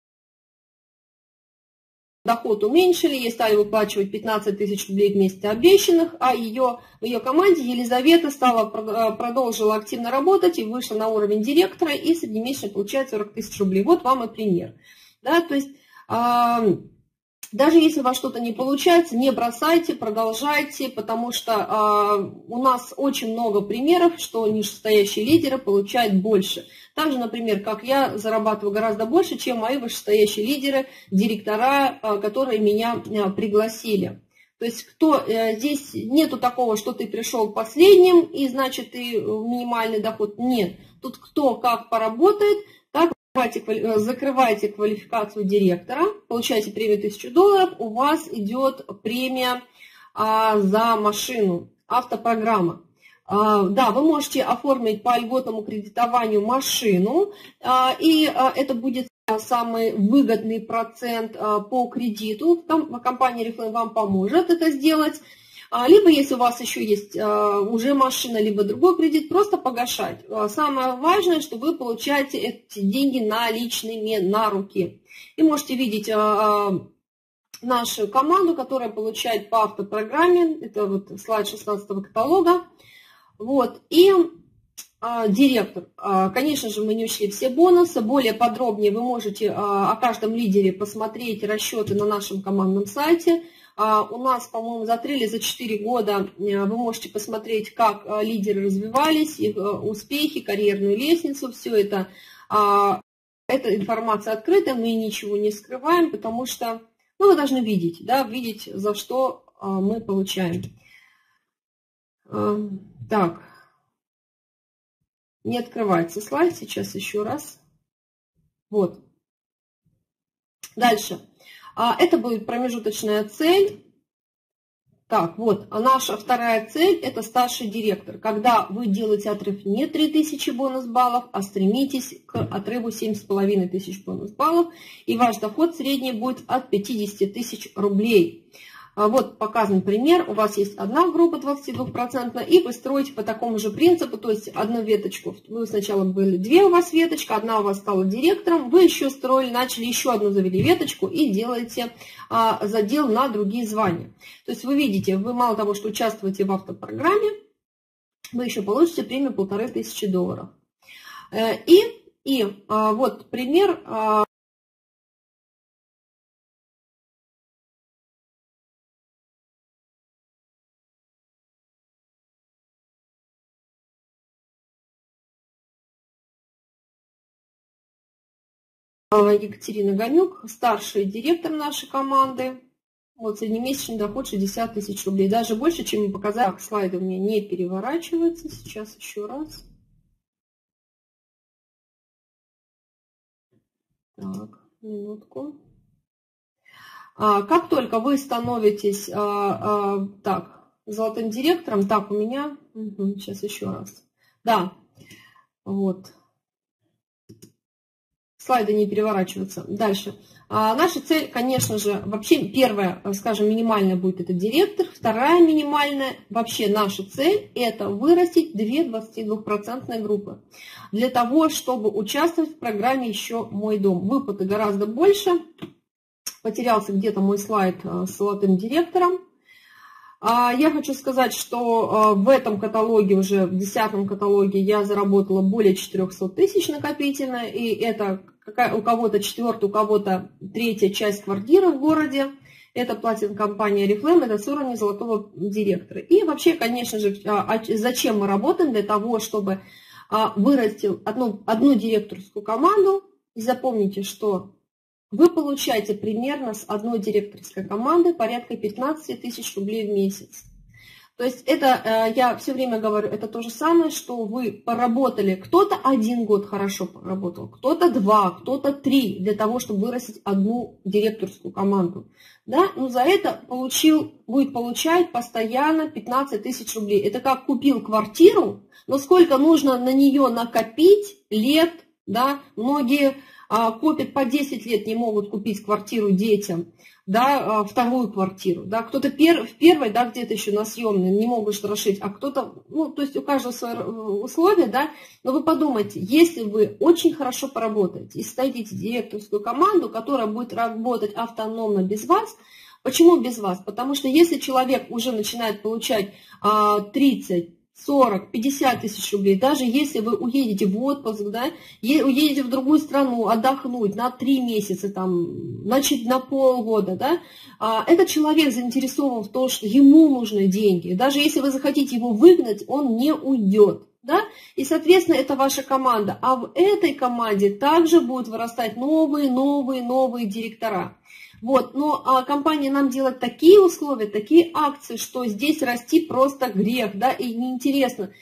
доход уменьшили, ей стали выплачивать 15 тысяч рублей в месяц обещанных, а в ее команде Елизавета продолжила активно работать и вышла на уровень директора, и среднемесячно получает 40 тысяч рублей. Вот вам и пример. Да, то есть... Даже если у вас что-то не получается, не бросайте, продолжайте, потому что у нас очень много примеров, что нижестоящие лидеры получают больше. Также, например, как я зарабатываю гораздо больше, чем мои вышестоящие лидеры, директора, которые меня пригласили. То есть здесь нету такого, что ты пришел последним и значит ты минимальный доход. Нет. Тут кто как поработает, так закрывайте квалификацию директора, получаете премию $1000, у вас идет премия за машину, автопрограмма. Да, вы можете оформить по льготному кредитованию машину, и это будет самый выгодный процент по кредиту. Компания Oriflame вам поможет это сделать. Либо, если у вас еще есть уже машина, либо другой кредит, просто погашать. Самое важное, что вы получаете эти деньги наличными на руки. И можете видеть нашу команду, которая получает по автопрограмме. Это вот слайд 16-го каталога. Вот. И директор. Конечно же, мы не учли все бонусы. Более подробнее вы можете о каждом лидере посмотреть расчеты на нашем командном сайте. У нас, по-моему, за 3 или за 4 года вы можете посмотреть, как лидеры развивались, их успехи, карьерную лестницу, все это. Эта информация открыта, мы ничего не скрываем, потому что вы должны видеть, да, видеть, за что мы получаем. Так, не открывается слайд, сейчас еще раз. Вот. Дальше. Это будет промежуточная цель. Так, вот, наша вторая цель – это старший директор. Когда вы делаете отрыв не 3000 бонус баллов, а стремитесь к отрыву 7500 бонус баллов, и ваш доход средний будет от 50 тысяч рублей. Вот показан пример, у вас есть одна группа 22%, и вы строите по такому же принципу, то есть одну веточку. Вы сначала были две у вас веточка, одна у вас стала директором, вы еще строили, начали еще одну завели веточку и делаете задел на другие звания. То есть вы видите, вы мало того, что участвуете в автопрограмме, вы еще получите премию $1500. И вот пример. Екатерина Гонюк, старший директор нашей команды. Вот среднемесячный доход 60 тысяч рублей. Даже больше, чем мы показали. Так, слайды у меня не переворачиваются. Сейчас еще раз. Так, минутку. Как только вы становитесь золотым директором, так, у меня, сейчас еще раз. Да, вот. Слайды не переворачиваются. Дальше. Наша цель, конечно же, вообще первая, скажем, минимальная будет это директор. Вторая минимальная, вообще наша цель, это вырастить 2 22% группы. Для того, чтобы участвовать в программе «Еще мой дом». Выплаты гораздо больше. Потерялся где-то мой слайд с золотым директором. Я хочу сказать, что в этом каталоге, уже в 10-м каталоге, я заработала более 400 тысяч накопительно. И это у кого-то 4-я, у кого-то 3-я часть квартиры в городе. Это платит компания Oriflame, это с уровня золотого директора. И вообще, конечно же, зачем мы работаем? Для того, чтобы вырасти одну директорскую команду. И запомните, что вы получаете примерно с одной директорской команды порядка 15 тысяч рублей в месяц. То есть это, я все время говорю, это то же самое, что вы поработали, кто-то 1 год хорошо поработал, кто-то 2, кто-то 3, для того, чтобы вырастить одну директорскую команду. Да? Но за это будет получать постоянно 15 тысяч рублей. Это как купил квартиру, но сколько нужно на нее накопить лет, да? Многие копят по 10 лет, не могут купить квартиру детям, да, вторую квартиру, да, кто-то в первой, да, где-то еще на съемной не могут расширить, а кто-то, то есть у каждого свои условия, да, но вы подумайте, если вы очень хорошо поработаете и создадите директорскую команду, которая будет работать автономно без вас. Почему без вас? Потому что если человек уже начинает получать 30, 40, 50 тысяч рублей, даже если вы уедете в отпуск, да, уедете в другую страну отдохнуть на 3 месяца, там, значит, на полгода, да, этот человек заинтересован в том, что ему нужны деньги. Даже если вы захотите его выгнать, он не уйдет. Да? И, соответственно, это ваша команда. А в этой команде также будут вырастать новые директора. Вот, но компания нам делает такие условия, такие акции, что здесь расти просто грех, да, и неинтересно.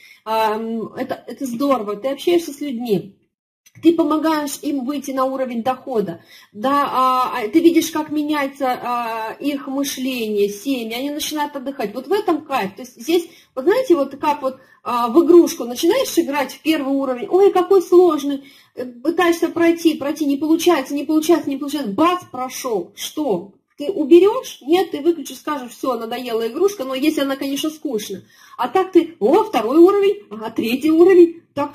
Это здорово, ты общаешься с людьми, ты помогаешь им выйти на уровень дохода, да, ты видишь, как меняется их мышление, семьи, они начинают отдыхать. Вот в этом кайф. То есть здесь, вот знаете, вот как вот в игрушку начинаешь играть в первый уровень, ой, какой сложный, пытаешься пройти, не получается, бац, прошел. Что? Ты уберешь? Нет, ты выключишь, скажешь, все, надоела игрушка, но если она, конечно, скучная. А так ты, второй уровень, 3-й уровень, так,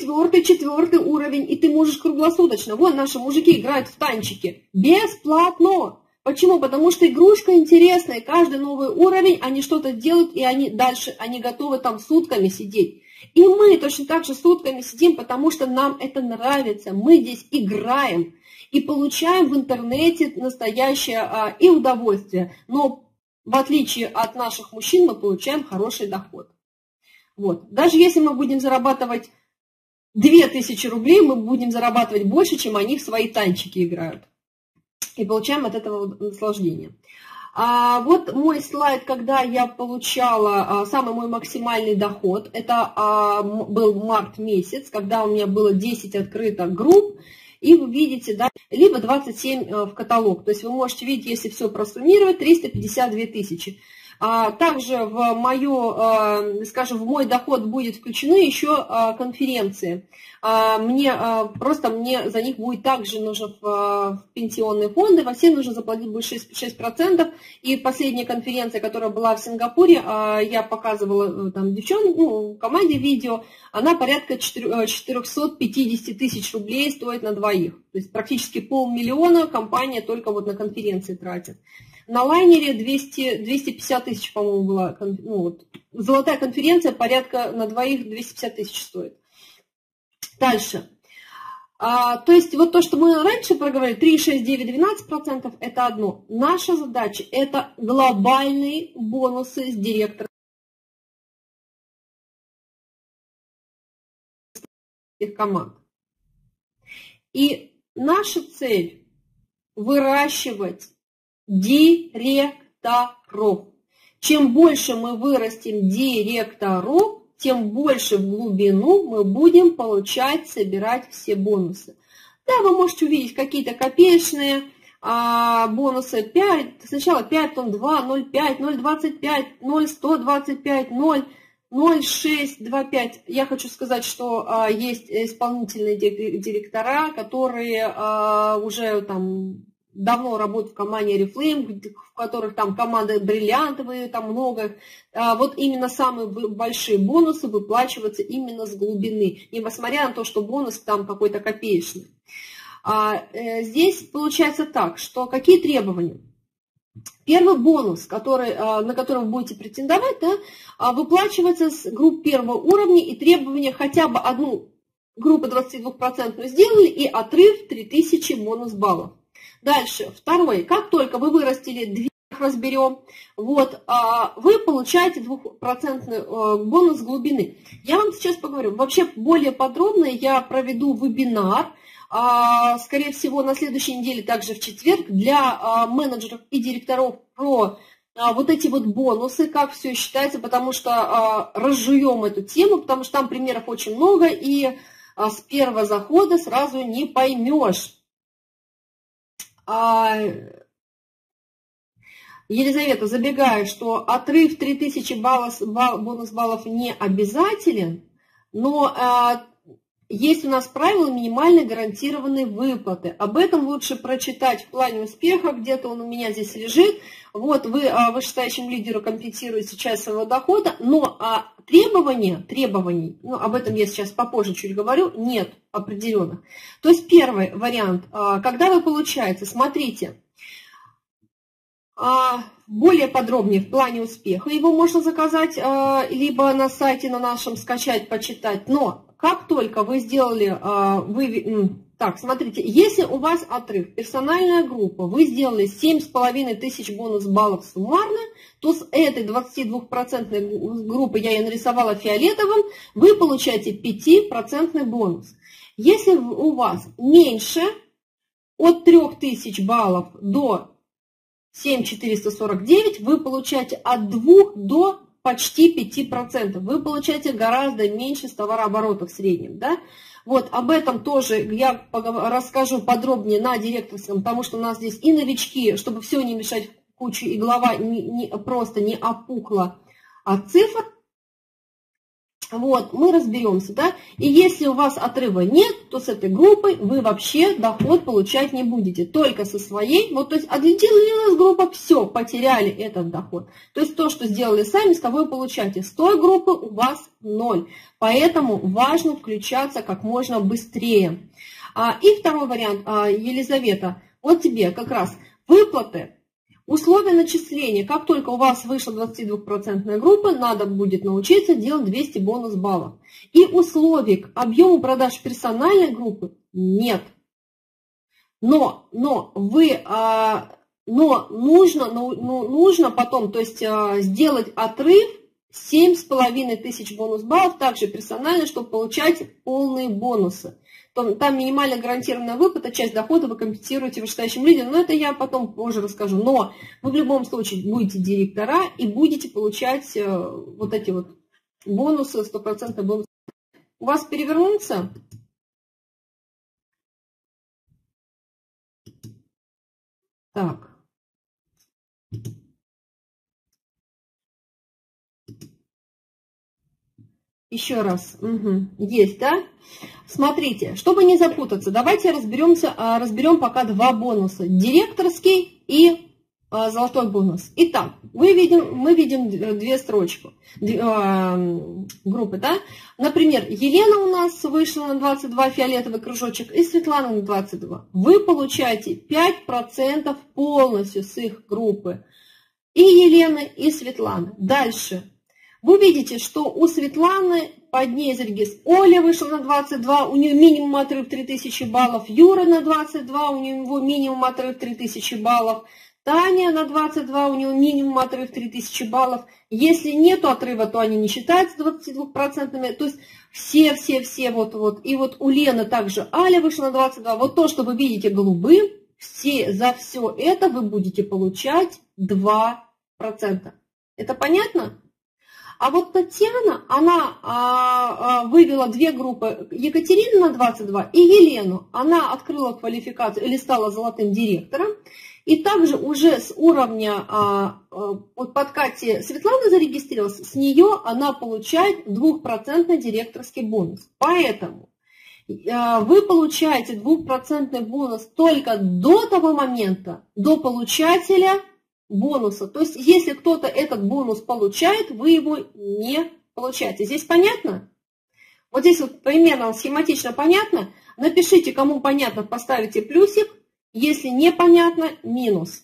4-й уровень, и ты можешь круглосуточно. Вон наши мужики играют в танчики. Бесплатно. Почему? Потому что игрушка интересная, каждый новый уровень, они что-то делают, и они готовы там сутками сидеть. И мы точно так же сутками сидим, потому что нам это нравится. Мы здесь играем и получаем в интернете настоящее и удовольствие. Но в отличие от наших мужчин мы получаем хороший доход. Вот. Даже если мы будем зарабатывать 2000 рублей, мы будем зарабатывать больше, чем они в свои танчики играют. И получаем от этого наслаждение. Вот мой слайд, когда я получала самый мой максимальный доход. Это был март месяц, когда у меня было 10 открытых групп. И вы видите, да, либо 27 в каталог. То есть вы можете видеть, если все просуммировать, 352 тысячи. Также в мою, скажем, в мой доход будет включены еще конференции. Мне за них будет также нужно в пенсионные фонды, во все нужно заплатить будет 6%. И последняя конференция, которая была в Сингапуре, я показывала там девчонку, в команде видео, она порядка 450 тысяч рублей стоит на двоих. То есть практически 500 000 компания только вот на конференции тратит. На лайнере 250 тысяч, по-моему, была. Золотая конференция порядка на двоих 250 тысяч стоит. Дальше. То есть вот то, что мы раньше проговорили, 3, 6, 9, 12%, это одно. Наша задача – это глобальные бонусы с директора команд. И наша цель – выращивать директоров. Чем больше мы вырастим директоров, тем больше в глубину мы будем получать, собирать все бонусы. Да, вы можете увидеть какие-то копеечные бонусы. 5, сначала 5, потом 2, 0,5, 0,25, 0,125, 0, 0,625. Я хочу сказать, что есть исполнительные директора, которые уже там давно работают в команде Oriflame, в которых там команды бриллиантовые, там много. Вот именно самые большие бонусы выплачиваются именно с глубины, несмотря на то, что бонус там какой-то копеечный. Здесь получается так, что какие требования? Первый бонус, на который вы будете претендовать, да, выплачивается с групп первого уровня, и требования хотя бы одну группу 22% сделали, и отрыв 3000 бонус баллов. Дальше, второй. Как только вы вырастили, две разберем, вот, вы получаете 2% бонус глубины. Я вам сейчас поговорю. Вообще более подробно я проведу вебинар, скорее всего, на следующей неделе, также в четверг, для менеджеров и директоров про вот эти вот бонусы, как все считается, потому что разжуем эту тему, потому что там примеров очень много, и с первого захода сразу не поймешь. Елизавета, забегаю, что отрыв 3000 бонус баллов не обязателен, но есть у нас правило минимальной гарантированной выплаты. Об этом лучше прочитать в плане успеха, где-то он у меня здесь лежит. Вот вы вышестоящему лидеру компенсируете часть своего дохода, но требований, ну, об этом я сейчас попозже чуть говорю, нет определенных. То есть первый вариант, когда вы получаете, смотрите, более подробнее в плане успеха, его можно заказать, либо на сайте на нашем скачать, почитать, но как только вы сделали, так, смотрите, если у вас отрыв, персональная группа, вы сделали 7500 бонус баллов суммарно, то с этой 22% группы, я ее нарисовала фиолетовым, вы получаете 5% бонус. Если у вас меньше от 3000 баллов до 7449, вы получаете от 2 до почти 5%. Вы получаете гораздо меньше с товарооборота в среднем. Да? Вот об этом тоже я расскажу подробнее на директорском, потому что у нас здесь и новички, чтобы все не мешать в кучу, и голова просто не опухла от цифр. Вот, мы разберемся, да, и если у вас отрыва нет, то с этой группой вы вообще доход получать не будете, только со своей, вот, то есть отделилась группа, все, потеряли этот доход, то есть то, что сделали сами, с того и получаете, с той группы у вас 0, поэтому важно включаться как можно быстрее. И второй вариант, Елизавета, вот тебе как раз выплаты. Условия начисления. Как только у вас вышла 22% группа, надо будет научиться делать 200 бонус баллов. И условий к объему продаж персональной группы нет. Но нужно потом, то есть сделать отрыв 7500 бонус баллов, также персонально, чтобы получать полные бонусы. Там минимально гарантированная выплата, часть дохода вы компенсируете вышестоящим лидерам, но это я потом позже расскажу. Но вы в любом случае будете директора и будете получать вот эти вот бонусы, 100% бонусы. У вас перевернуться? Так. Еще раз. Угу. Есть, да? Смотрите, чтобы не запутаться, давайте разберем пока два бонуса. Директорский и золотой бонус. Итак, мы видим две строчки, группы, да? Например, Елена у нас вышла на 22, фиолетовый кружочек, и Светлана на 22. Вы получаете 5% полностью с их группы. И Елены, и Светланы. Дальше. Вы видите, что у Светланы под ней зарегистрирована, Оля вышла на 22, у нее минимум отрыв 3000 баллов, Юра на 22, у него минимум отрыв 3000 баллов, Таня на 22, у нее минимум отрыв 3000 баллов. Если нет отрыва, то они не считаются 22%. То есть все вот. И вот у Лены также Аля вышла на 22. Вот то, что вы видите голубым, за все это вы будете получать 2%. Это понятно? А вот Татьяна, она вывела две группы, Екатерину на 22 и Елену. Она открыла квалификацию или стала золотым директором. И также уже с уровня под Катей Светлана зарегистрировалась, с нее она получает 2% директорский бонус. Поэтому вы получаете 2% бонус только до того момента, до получателя бонуса. То есть, если кто-то этот бонус получает, вы его не получаете. Здесь понятно? Вот здесь вот примерно схематично понятно. Напишите, кому понятно, поставите плюсик. Если непонятно, минус.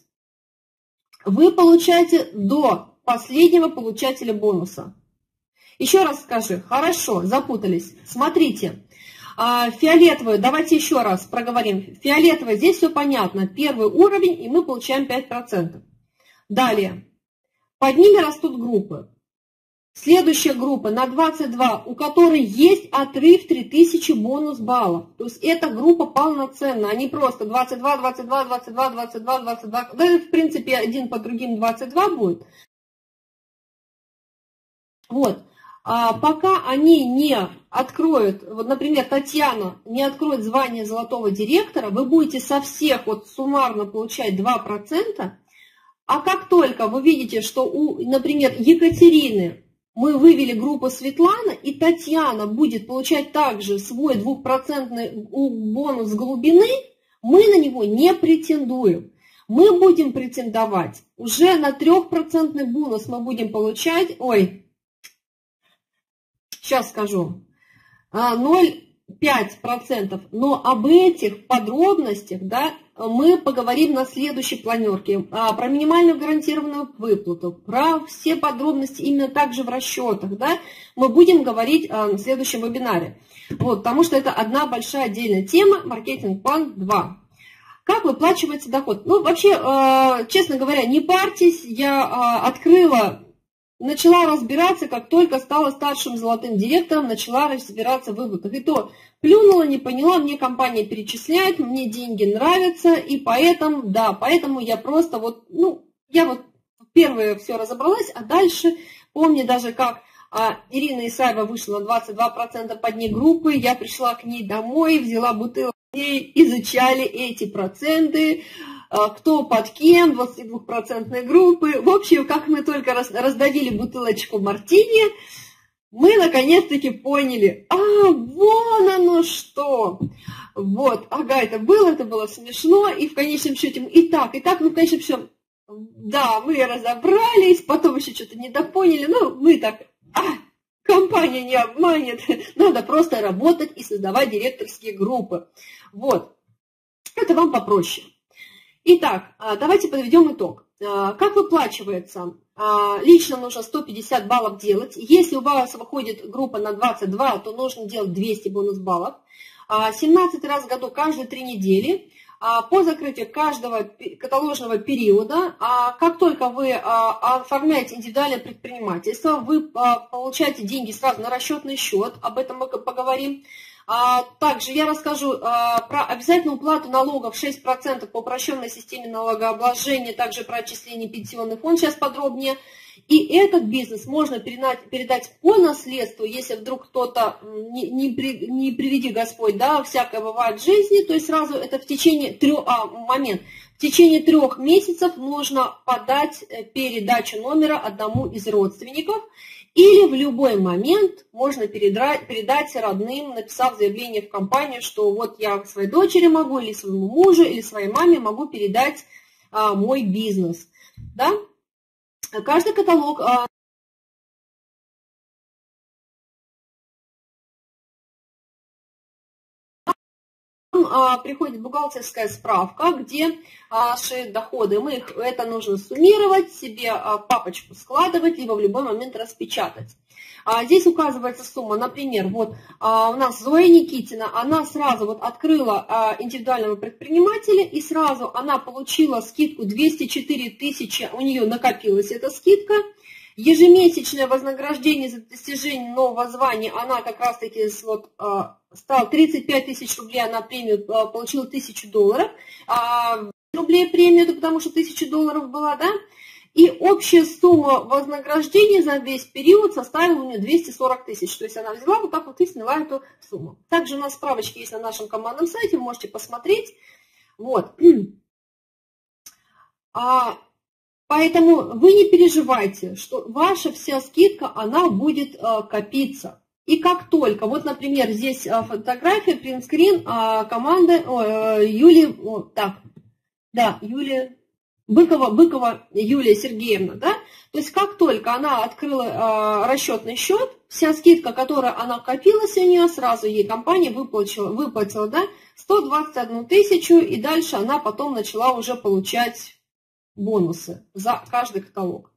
Вы получаете до последнего получателя бонуса. Еще раз скажи. Хорошо, запутались. Смотрите. Фиолетовый, давайте еще раз проговорим. Фиолетовый, здесь все понятно. Первый уровень, и мы получаем 5%. Далее. Под ними растут группы. Следующая группа на 22, у которой есть отрыв 3000 бонус баллов. То есть эта группа полноценная. Они просто 22, 22, 22, 22, 22. Да, в принципе, один по другим 22 будет. Вот. Пока они не откроют, вот, например, Татьяна не откроет звание золотого директора, вы будете со всех вот суммарно получать 2%. А как только вы видите, что у, например, Екатерины мы вывели группу Светлана, и Татьяна будет получать также свой 2% бонус глубины, мы на него не претендуем. Мы будем претендовать уже на 3% бонус мы будем получать, сейчас скажу, 0,5%. Но об этих подробностях, да, мы поговорим на следующей планерке. Про минимальную гарантированную выплату, про все подробности именно также в расчетах, да, мы будем говорить на следующем вебинаре. Вот, потому что это одна большая отдельная тема, маркетинг-план 2. Как выплачивается доход? Ну, вообще, честно говоря, не парьтесь, я начала разбираться, как только стала старшим золотым директором, начала разбираться в выплатах. И то плюнула, не поняла, мне компания перечисляет, мне деньги нравятся, и поэтому я просто я первое все разобралась, а дальше, помню даже как Ирина Исаева вышла на 22% под ней группы, я пришла к ней домой, взяла бутылку, изучали эти проценты, кто под кем, 22% группы. В общем, как мы только раздавили бутылочку мартини, мы наконец-таки поняли, вон оно что. Вот, это было смешно, и в конечном счете, и так, ну, в конечном счете, да, мы разобрались, потом еще что-то недопоняли, мы так, компания не обманет, надо просто работать и создавать директорские группы. Вот, это вам попроще. Итак, давайте подведем итог. Как выплачивается? Лично нужно 150 баллов делать. Если у вас выходит группа на 22, то нужно делать 200 бонус баллов. 17 раз в году, каждые 3 недели. По закрытию каждого каталожного периода, как только вы оформляете индивидуальное предпринимательство, вы получаете деньги сразу на расчетный счет, об этом мы поговорим. Также я расскажу про обязательную уплату налогов 6% по упрощенной системе налогообложения, также про отчисление пенсионный фонд сейчас подробнее. И этот бизнес можно передать по наследству, если вдруг кто-то, не приведи Господь, да, всякое бывает в жизни, то есть сразу это в течение 3 месяцев нужно подать передачу номера одному из родственников, или в любой момент можно передать родным, написав заявление в компанию, что вот я своей дочери могу, или своему мужу, или своей маме могу передать мой бизнес. Да? Каждый каталог приходит бухгалтерская справка, где наши доходы. Это нужно суммировать, себе в папочку складывать, либо в любой момент распечатать. Здесь указывается сумма, например, вот у нас Зоя Никитина, она сразу вот открыла индивидуального предпринимателя, и сразу она получила скидку 204 тысячи, у нее накопилась эта скидка. Ежемесячное вознаграждение за достижение нового звания, она как раз-таки вот, стала 35 тысяч рублей, она премию получила $1000, рублей премию, потому что $1000 была, да? И общая сумма вознаграждения за весь период составила у нее 240 тысяч. То есть она взяла вот так вот и сняла эту сумму. Также у нас справочки есть на нашем командном сайте, вы можете посмотреть. Вот. Поэтому вы не переживайте, что ваша вся скидка, она будет копиться. И как только, вот, например, здесь фотография, принтскрин команды Юлии, Быкова Юлия Сергеевна, да? То есть как только она открыла расчетный счет, вся скидка, которая она копилась у нее, сразу ей компания выплатила, да, 121 тысячу, и дальше она потом начала уже получать бонусы за каждый каталог.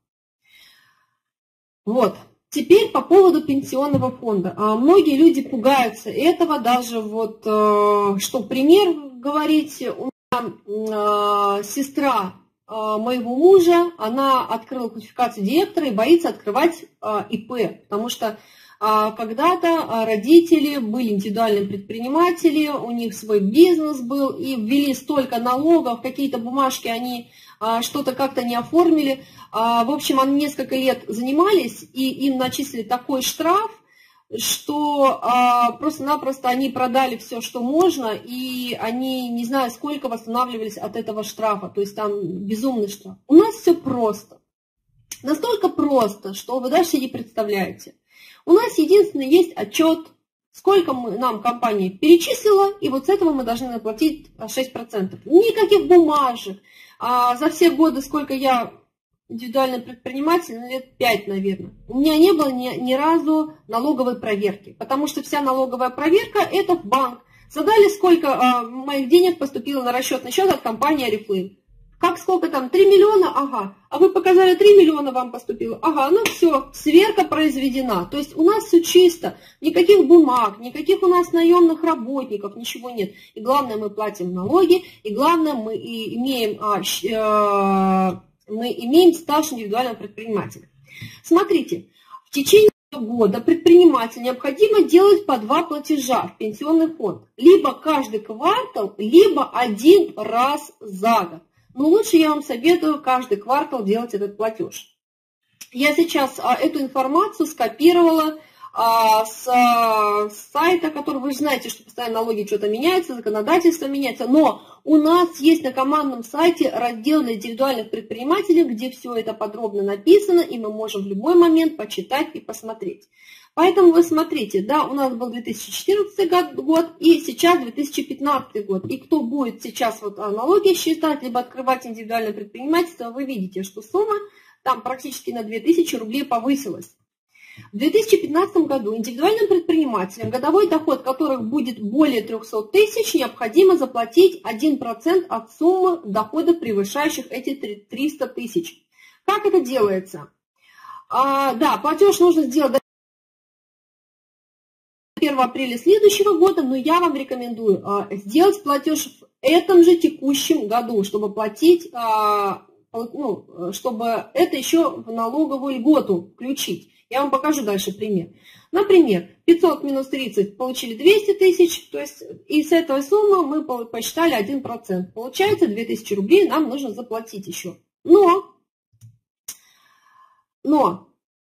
Вот. Теперь по поводу пенсионного фонда. Многие люди пугаются этого, даже вот, что пример говорить, у меня сестра моего мужа, она открыла квалификацию директора и боится открывать ИП, потому что когда-то родители были индивидуальные предприниматели, у них свой бизнес был, и ввели столько налогов, какие-то бумажки они что-то как-то не оформили. В общем, они несколько лет занимались, и им начислили такой штраф, что просто-напросто они продали все, что можно, и они, не знаю, сколько восстанавливались от этого штрафа. То есть там безумный штраф. У нас все просто. Настолько просто, что вы даже не представляете. У нас единственное есть отчет, сколько нам компания перечислила, и вот с этого мы должны заплатить 6%. Никаких бумажек. За все годы, сколько я индивидуальный предприниматель, лет 5, наверное, у меня не было ни разу налоговой проверки, потому что вся налоговая проверка – это в банк. Задали, сколько моих денег поступило на расчетный счет от компании Oriflame. Как сколько там? 3 миллиона? Ага. А вы показали 3 миллиона вам поступило? Ага, ну все, сверка произведена. То есть у нас все чисто, никаких бумаг, никаких у нас наемных работников, ничего нет. И главное, мы платим налоги, и главное, мы имеем стаж индивидуального предпринимателя. Смотрите, в течение года предпринимателю необходимо делать по 2 платежа в пенсионный фонд. Либо каждый квартал, либо 1 раз за год. Но лучше я вам советую каждый квартал делать этот платеж. Я сейчас эту информацию скопировала с сайта, который вы же знаете, что постоянно налоги что-то меняются, законодательство меняется, но у нас есть на командном сайте раздел для индивидуальных предпринимателей, где все это подробно написано, и мы можем в любой момент почитать и посмотреть. Поэтому вы смотрите, да, у нас был 2014 год и сейчас 2015 год. И кто будет сейчас вот налоги считать, либо открывать индивидуальное предпринимательство, вы видите, что сумма там практически на 2000 рублей повысилась. В 2015 году индивидуальным предпринимателям, годовой доход которых будет более 300 тысяч, необходимо заплатить 1% от суммы доходов, превышающих эти 300 тысяч. Как это делается? Да, платеж нужно сделать до 1 апреля следующего года, но я вам рекомендую сделать платеж в этом же текущем году, чтобы платить, чтобы это еще в налоговую льготу включить. Я вам покажу дальше пример. Например, 500 минус 30 получили 200 тысяч, то есть и с этой суммы мы посчитали 1%. Получается 2000 рублей нам нужно заплатить еще. Но Но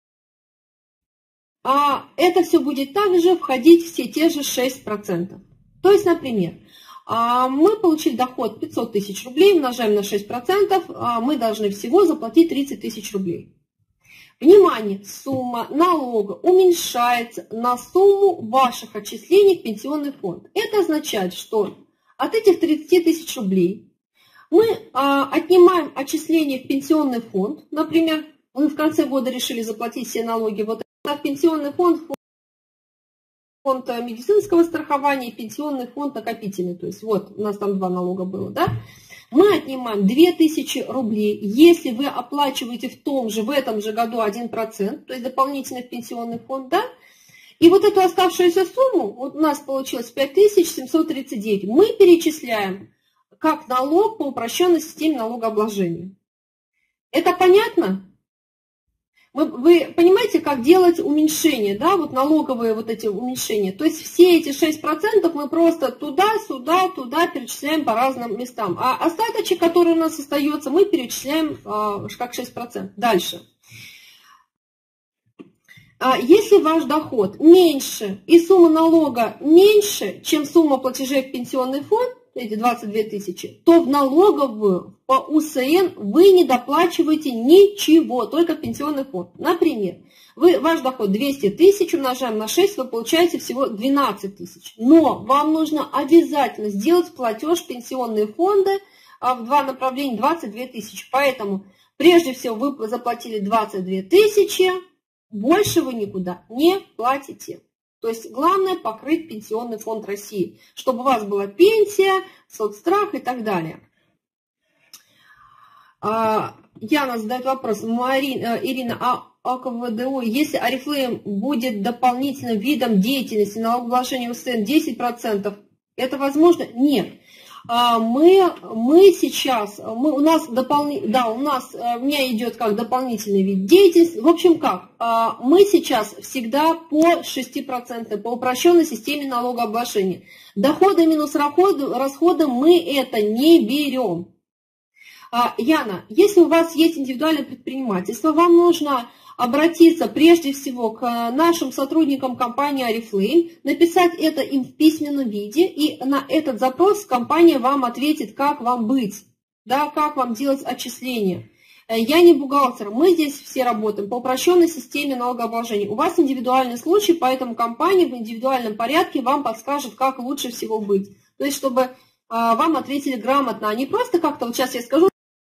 это все будет также входить все те же 6%. То есть, например, мы получили доход 500 тысяч рублей, умножаем на 6%, мы должны всего заплатить 30 тысяч рублей. Внимание, сумма налога уменьшается на сумму ваших отчислений в пенсионный фонд. Это означает, что от этих 30 тысяч рублей мы отнимаем отчисления в пенсионный фонд. Например, вы в конце года решили заплатить все налоги вот в пенсионный фонд, фонд медицинского страхования и пенсионный фонд накопительный. То есть вот у нас там 2 налога было, да? Мы отнимаем 2000 рублей, если вы оплачиваете в этом же году 1%, то есть дополнительно в пенсионный фонд, да? И вот эту оставшуюся сумму, вот у нас получилось 5739, мы перечисляем как налог по упрощенной системе налогообложения. Это понятно? Вы понимаете, как делать уменьшение, да, вот налоговые вот эти уменьшения. То есть все эти 6% мы просто туда-сюда, туда перечисляем по разным местам. А остаточек, который у нас остается, мы перечисляем как 6%. Дальше. Если ваш доход меньше и сумма налога меньше, чем сумма платежей в пенсионный фонд, эти 22 тысячи, то в налоговую по УСН вы не доплачиваете ничего, только пенсионный фонд. Например, ваш доход 200 тысяч, умножаем на 6, вы получаете всего 12 тысяч. Но вам нужно обязательно сделать платеж в пенсионные фонды в 2 направления 22 тысячи. Поэтому прежде всего вы заплатили 22 тысячи, больше вы никуда не платите. То есть главное покрыть пенсионный фонд России, чтобы у вас была пенсия, соцстрах и так далее. Яна задает вопрос. Ирина, КВДО, если Oriflame будет дополнительным видом деятельности, налогообложения УСН 10%, это возможно? Нет. Мы сейчас, у меня идет как дополнительный вид деятельности. В общем, как? Мы сейчас всегда по 6%, по упрощенной системе налогообложения. Доходы минус расходы мы это не берем. Яна, если у вас есть индивидуальное предпринимательство, вам нужно обратиться прежде всего к нашим сотрудникам компании Oriflame, написать это им в письменном виде, и на этот запрос компания вам ответит, как вам быть, да, как вам делать отчисления. Я не бухгалтер, мы здесь все работаем по упрощенной системе налогообложения. У вас индивидуальный случай, поэтому компания в индивидуальном порядке вам подскажет, как лучше всего быть. То есть, чтобы вам ответили грамотно, а не просто как-то, вот сейчас я скажу,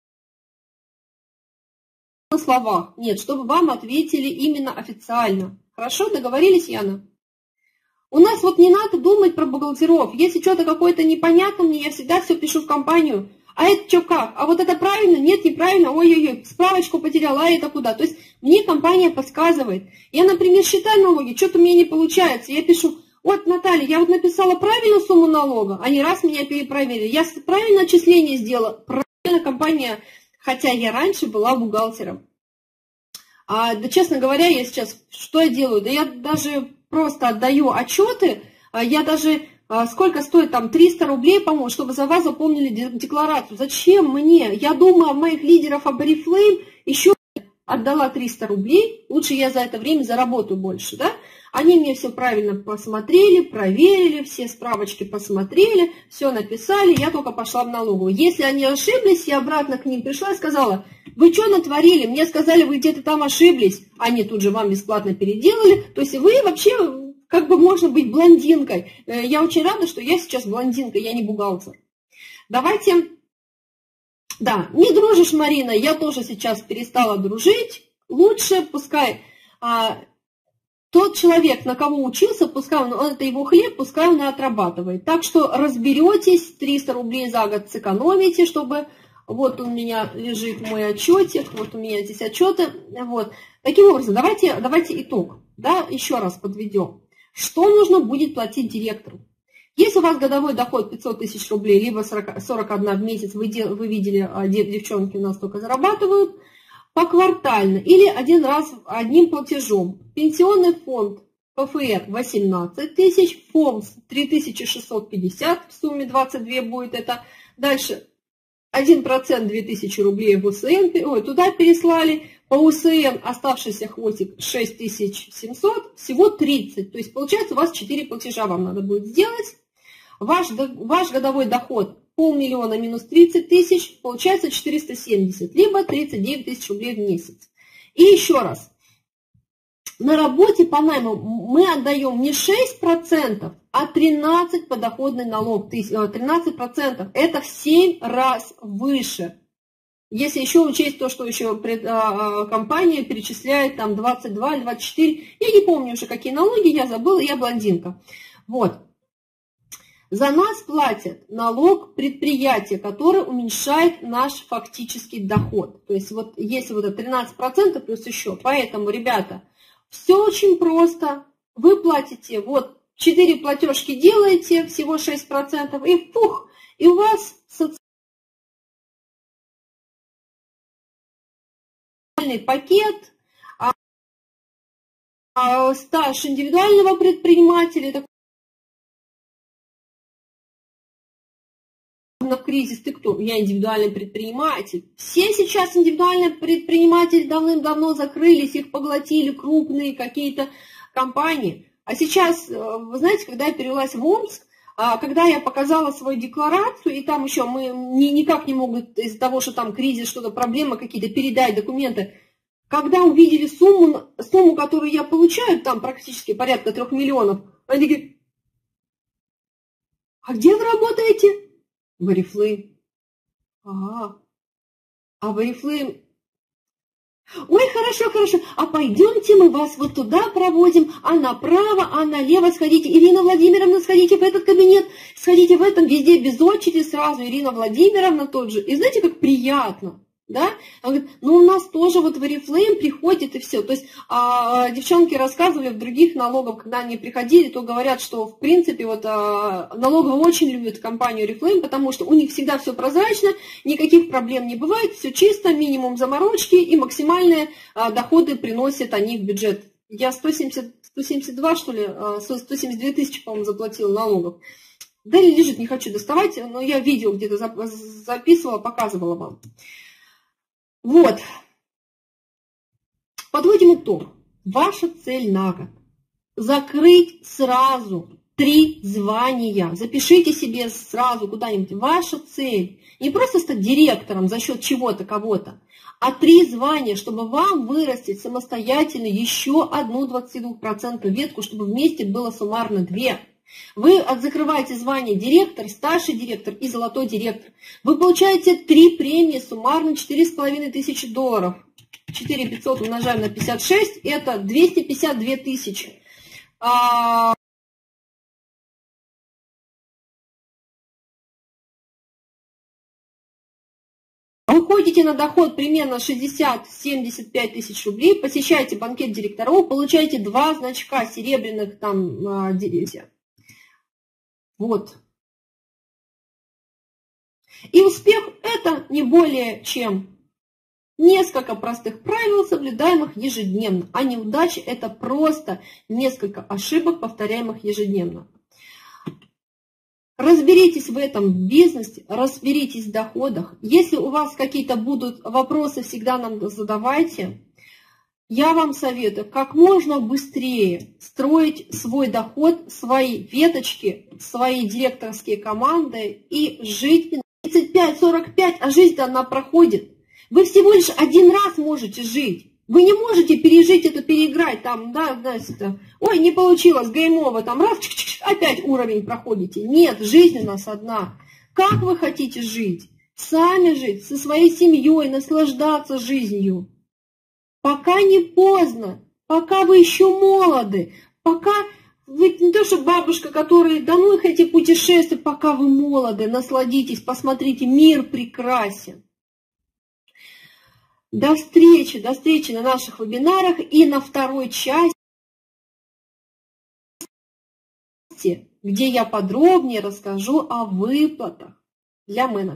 на словах. Нет, чтобы вам ответили именно официально. Хорошо, договорились, Яна? У нас вот не надо думать про бухгалтеров. Если что-то какое-то непонятно мне, я всегда все пишу в компанию. А это что как? А вот это правильно? Нет, неправильно. Ой-ой-ой, справочку потеряла, а это куда? То есть мне компания подсказывает. Я, например, считаю налоги, что-то мне не получается. Я пишу, вот, Наталья, я вот написала правильную сумму налога, они раз меня перепроверили. Я правильное отчисление сделала, правильно компания... Хотя я раньше была бухгалтером. Да, честно говоря, я сейчас, что я делаю? Да я даже просто отдаю отчеты, я даже, сколько стоит там, 300 рублей, по-моему, чтобы за вас заполнили декларацию. Зачем мне? Я думаю о моих лидерах, об Oriflame, еще отдала 300 рублей, лучше я за это время заработаю больше, да? Они мне все правильно посмотрели, проверили, все справочки посмотрели, все написали, я только пошла в налоговую. Если они ошиблись, я обратно к ним пришла и сказала, вы что натворили? Мне сказали, вы где-то там ошиблись. Они тут же вам бесплатно переделали. То есть вы вообще, как бы можно быть блондинкой. Я очень рада, что я сейчас блондинка, я не бухгалтер. Давайте, да, не дружишь, Марина, я тоже сейчас перестала дружить. Лучше пускай... Тот человек, на кого учился, пускай это его хлеб, пускай он и отрабатывает. Так что разберетесь, 300 рублей за год сэкономите, чтобы... Вот у меня лежит мой отчетик, вот у меня здесь отчеты. Вот. Таким образом, давайте итог. Да, еще раз подведем. Что нужно будет платить директору? Если у вас годовой доход 500 тысяч рублей, либо 41 в месяц, вы видели, девчонки у нас только зарабатывают, поквартально или один раз одним платежом. Пенсионный фонд ПФР 18 тысяч, ФОМС 3650, в сумме 22 будет это. Дальше 1% 2000 рублей в УСН, туда переслали, По УСН оставшийся хвостик 6700, всего 30. То есть получается у вас 4 платежа вам надо будет сделать. Ваш годовой доход 500 000 минус 30 тысяч, получается 470, либо 39 тысяч рублей в месяц. И еще раз, на работе по найму мы отдаем не 6%, а 13% подоходный налог. 13% это в 7 раз выше. Если еще учесть то, что еще компания перечисляет там 22 или 24, я не помню уже какие налоги, я забыла, я блондинка. Вот. За нас платят налог предприятия, который уменьшает наш фактический доход. То есть вот если вот это 13% плюс еще. Поэтому, ребята, все очень просто. Вы платите, вот 4 платежки делаете, всего 6%, и пух, и у вас социальный пакет, стаж индивидуального предпринимателя, в кризис, ты кто? Я индивидуальный предприниматель. Все сейчас индивидуальные предприниматели давным-давно закрылись, их поглотили крупные какие-то компании. А сейчас, вы знаете, когда я перевелась в Омск, когда я показала свою декларацию, и там еще мы никак не могут из-за того, что там кризис, что-то, проблемы какие-то, передать документы. Когда увидели сумму, которую я получаю, там практически порядка 3 миллионов, они говорят, а где вы работаете? В Oriflame. А в Oriflame. Ой, хорошо, а пойдемте мы вас вот туда проводим, а направо, а налево сходите. Ирина Владимировна, сходите в этот кабинет, сходите в этом, везде без очереди сразу. Ирина Владимировна тот же. И знаете, как приятно. Да? Она говорит, ну у нас тоже вот в Oriflame приходит и все. То есть девчонки рассказывали в других налогах, когда они приходили, то говорят, что в принципе вот налоговые очень любят компанию Oriflame, потому что у них всегда все прозрачно, никаких проблем не бывает, все чисто, минимум заморочки и максимальные доходы приносят они в бюджет. Я 172, что ли, 172 тысячи, по-моему, заплатила налогов. Да или лежит, не хочу доставать, но я видео где-то записывала, показывала вам. Вот, подводим итог. Ваша цель на год – закрыть сразу 3 звания. Запишите себе сразу куда-нибудь. Ваша цель – не просто стать директором за счет чего-то, кого-то, а 3 звания, чтобы вам вырастить самостоятельно еще одну 22% ветку, чтобы вместе было суммарно 2. Вы закрываете звание директор, старший директор и золотой директор. Вы получаете 3 премии, суммарно $4500. 4500 умножаем на 56, это 252 тысячи. Вы ходите на доход примерно 60-75 тысяч рублей, посещаете банкет директоров, получаете 2 значка серебряных там директора. Вот. И успех – это не более чем несколько простых правил, соблюдаемых ежедневно. А неудача – это просто несколько ошибок, повторяемых ежедневно. Разберитесь в этом бизнесе, разберитесь в доходах. Если у вас какие-то будут вопросы, всегда нам задавайте. Я вам советую как можно быстрее строить свой доход, свои веточки, свои директорские команды и жить 35-45, а жизнь-то она проходит. Вы всего лишь один раз можете жить. Вы не можете пережить это, переиграть, там, да, ой, не получилось, гейм-овер, там, раз, опять уровень проходите. Нет, жизнь у нас одна. Как вы хотите жить? Сами жить, со своей семьей, наслаждаться жизнью. Пока не поздно, пока вы еще молоды, пока вы не то, что бабушка, которая, да ну их эти путешествия, пока вы молоды, насладитесь, посмотрите, мир прекрасен. До встречи на наших вебинарах и на второй части, где я подробнее расскажу о выплатах для менеджеров.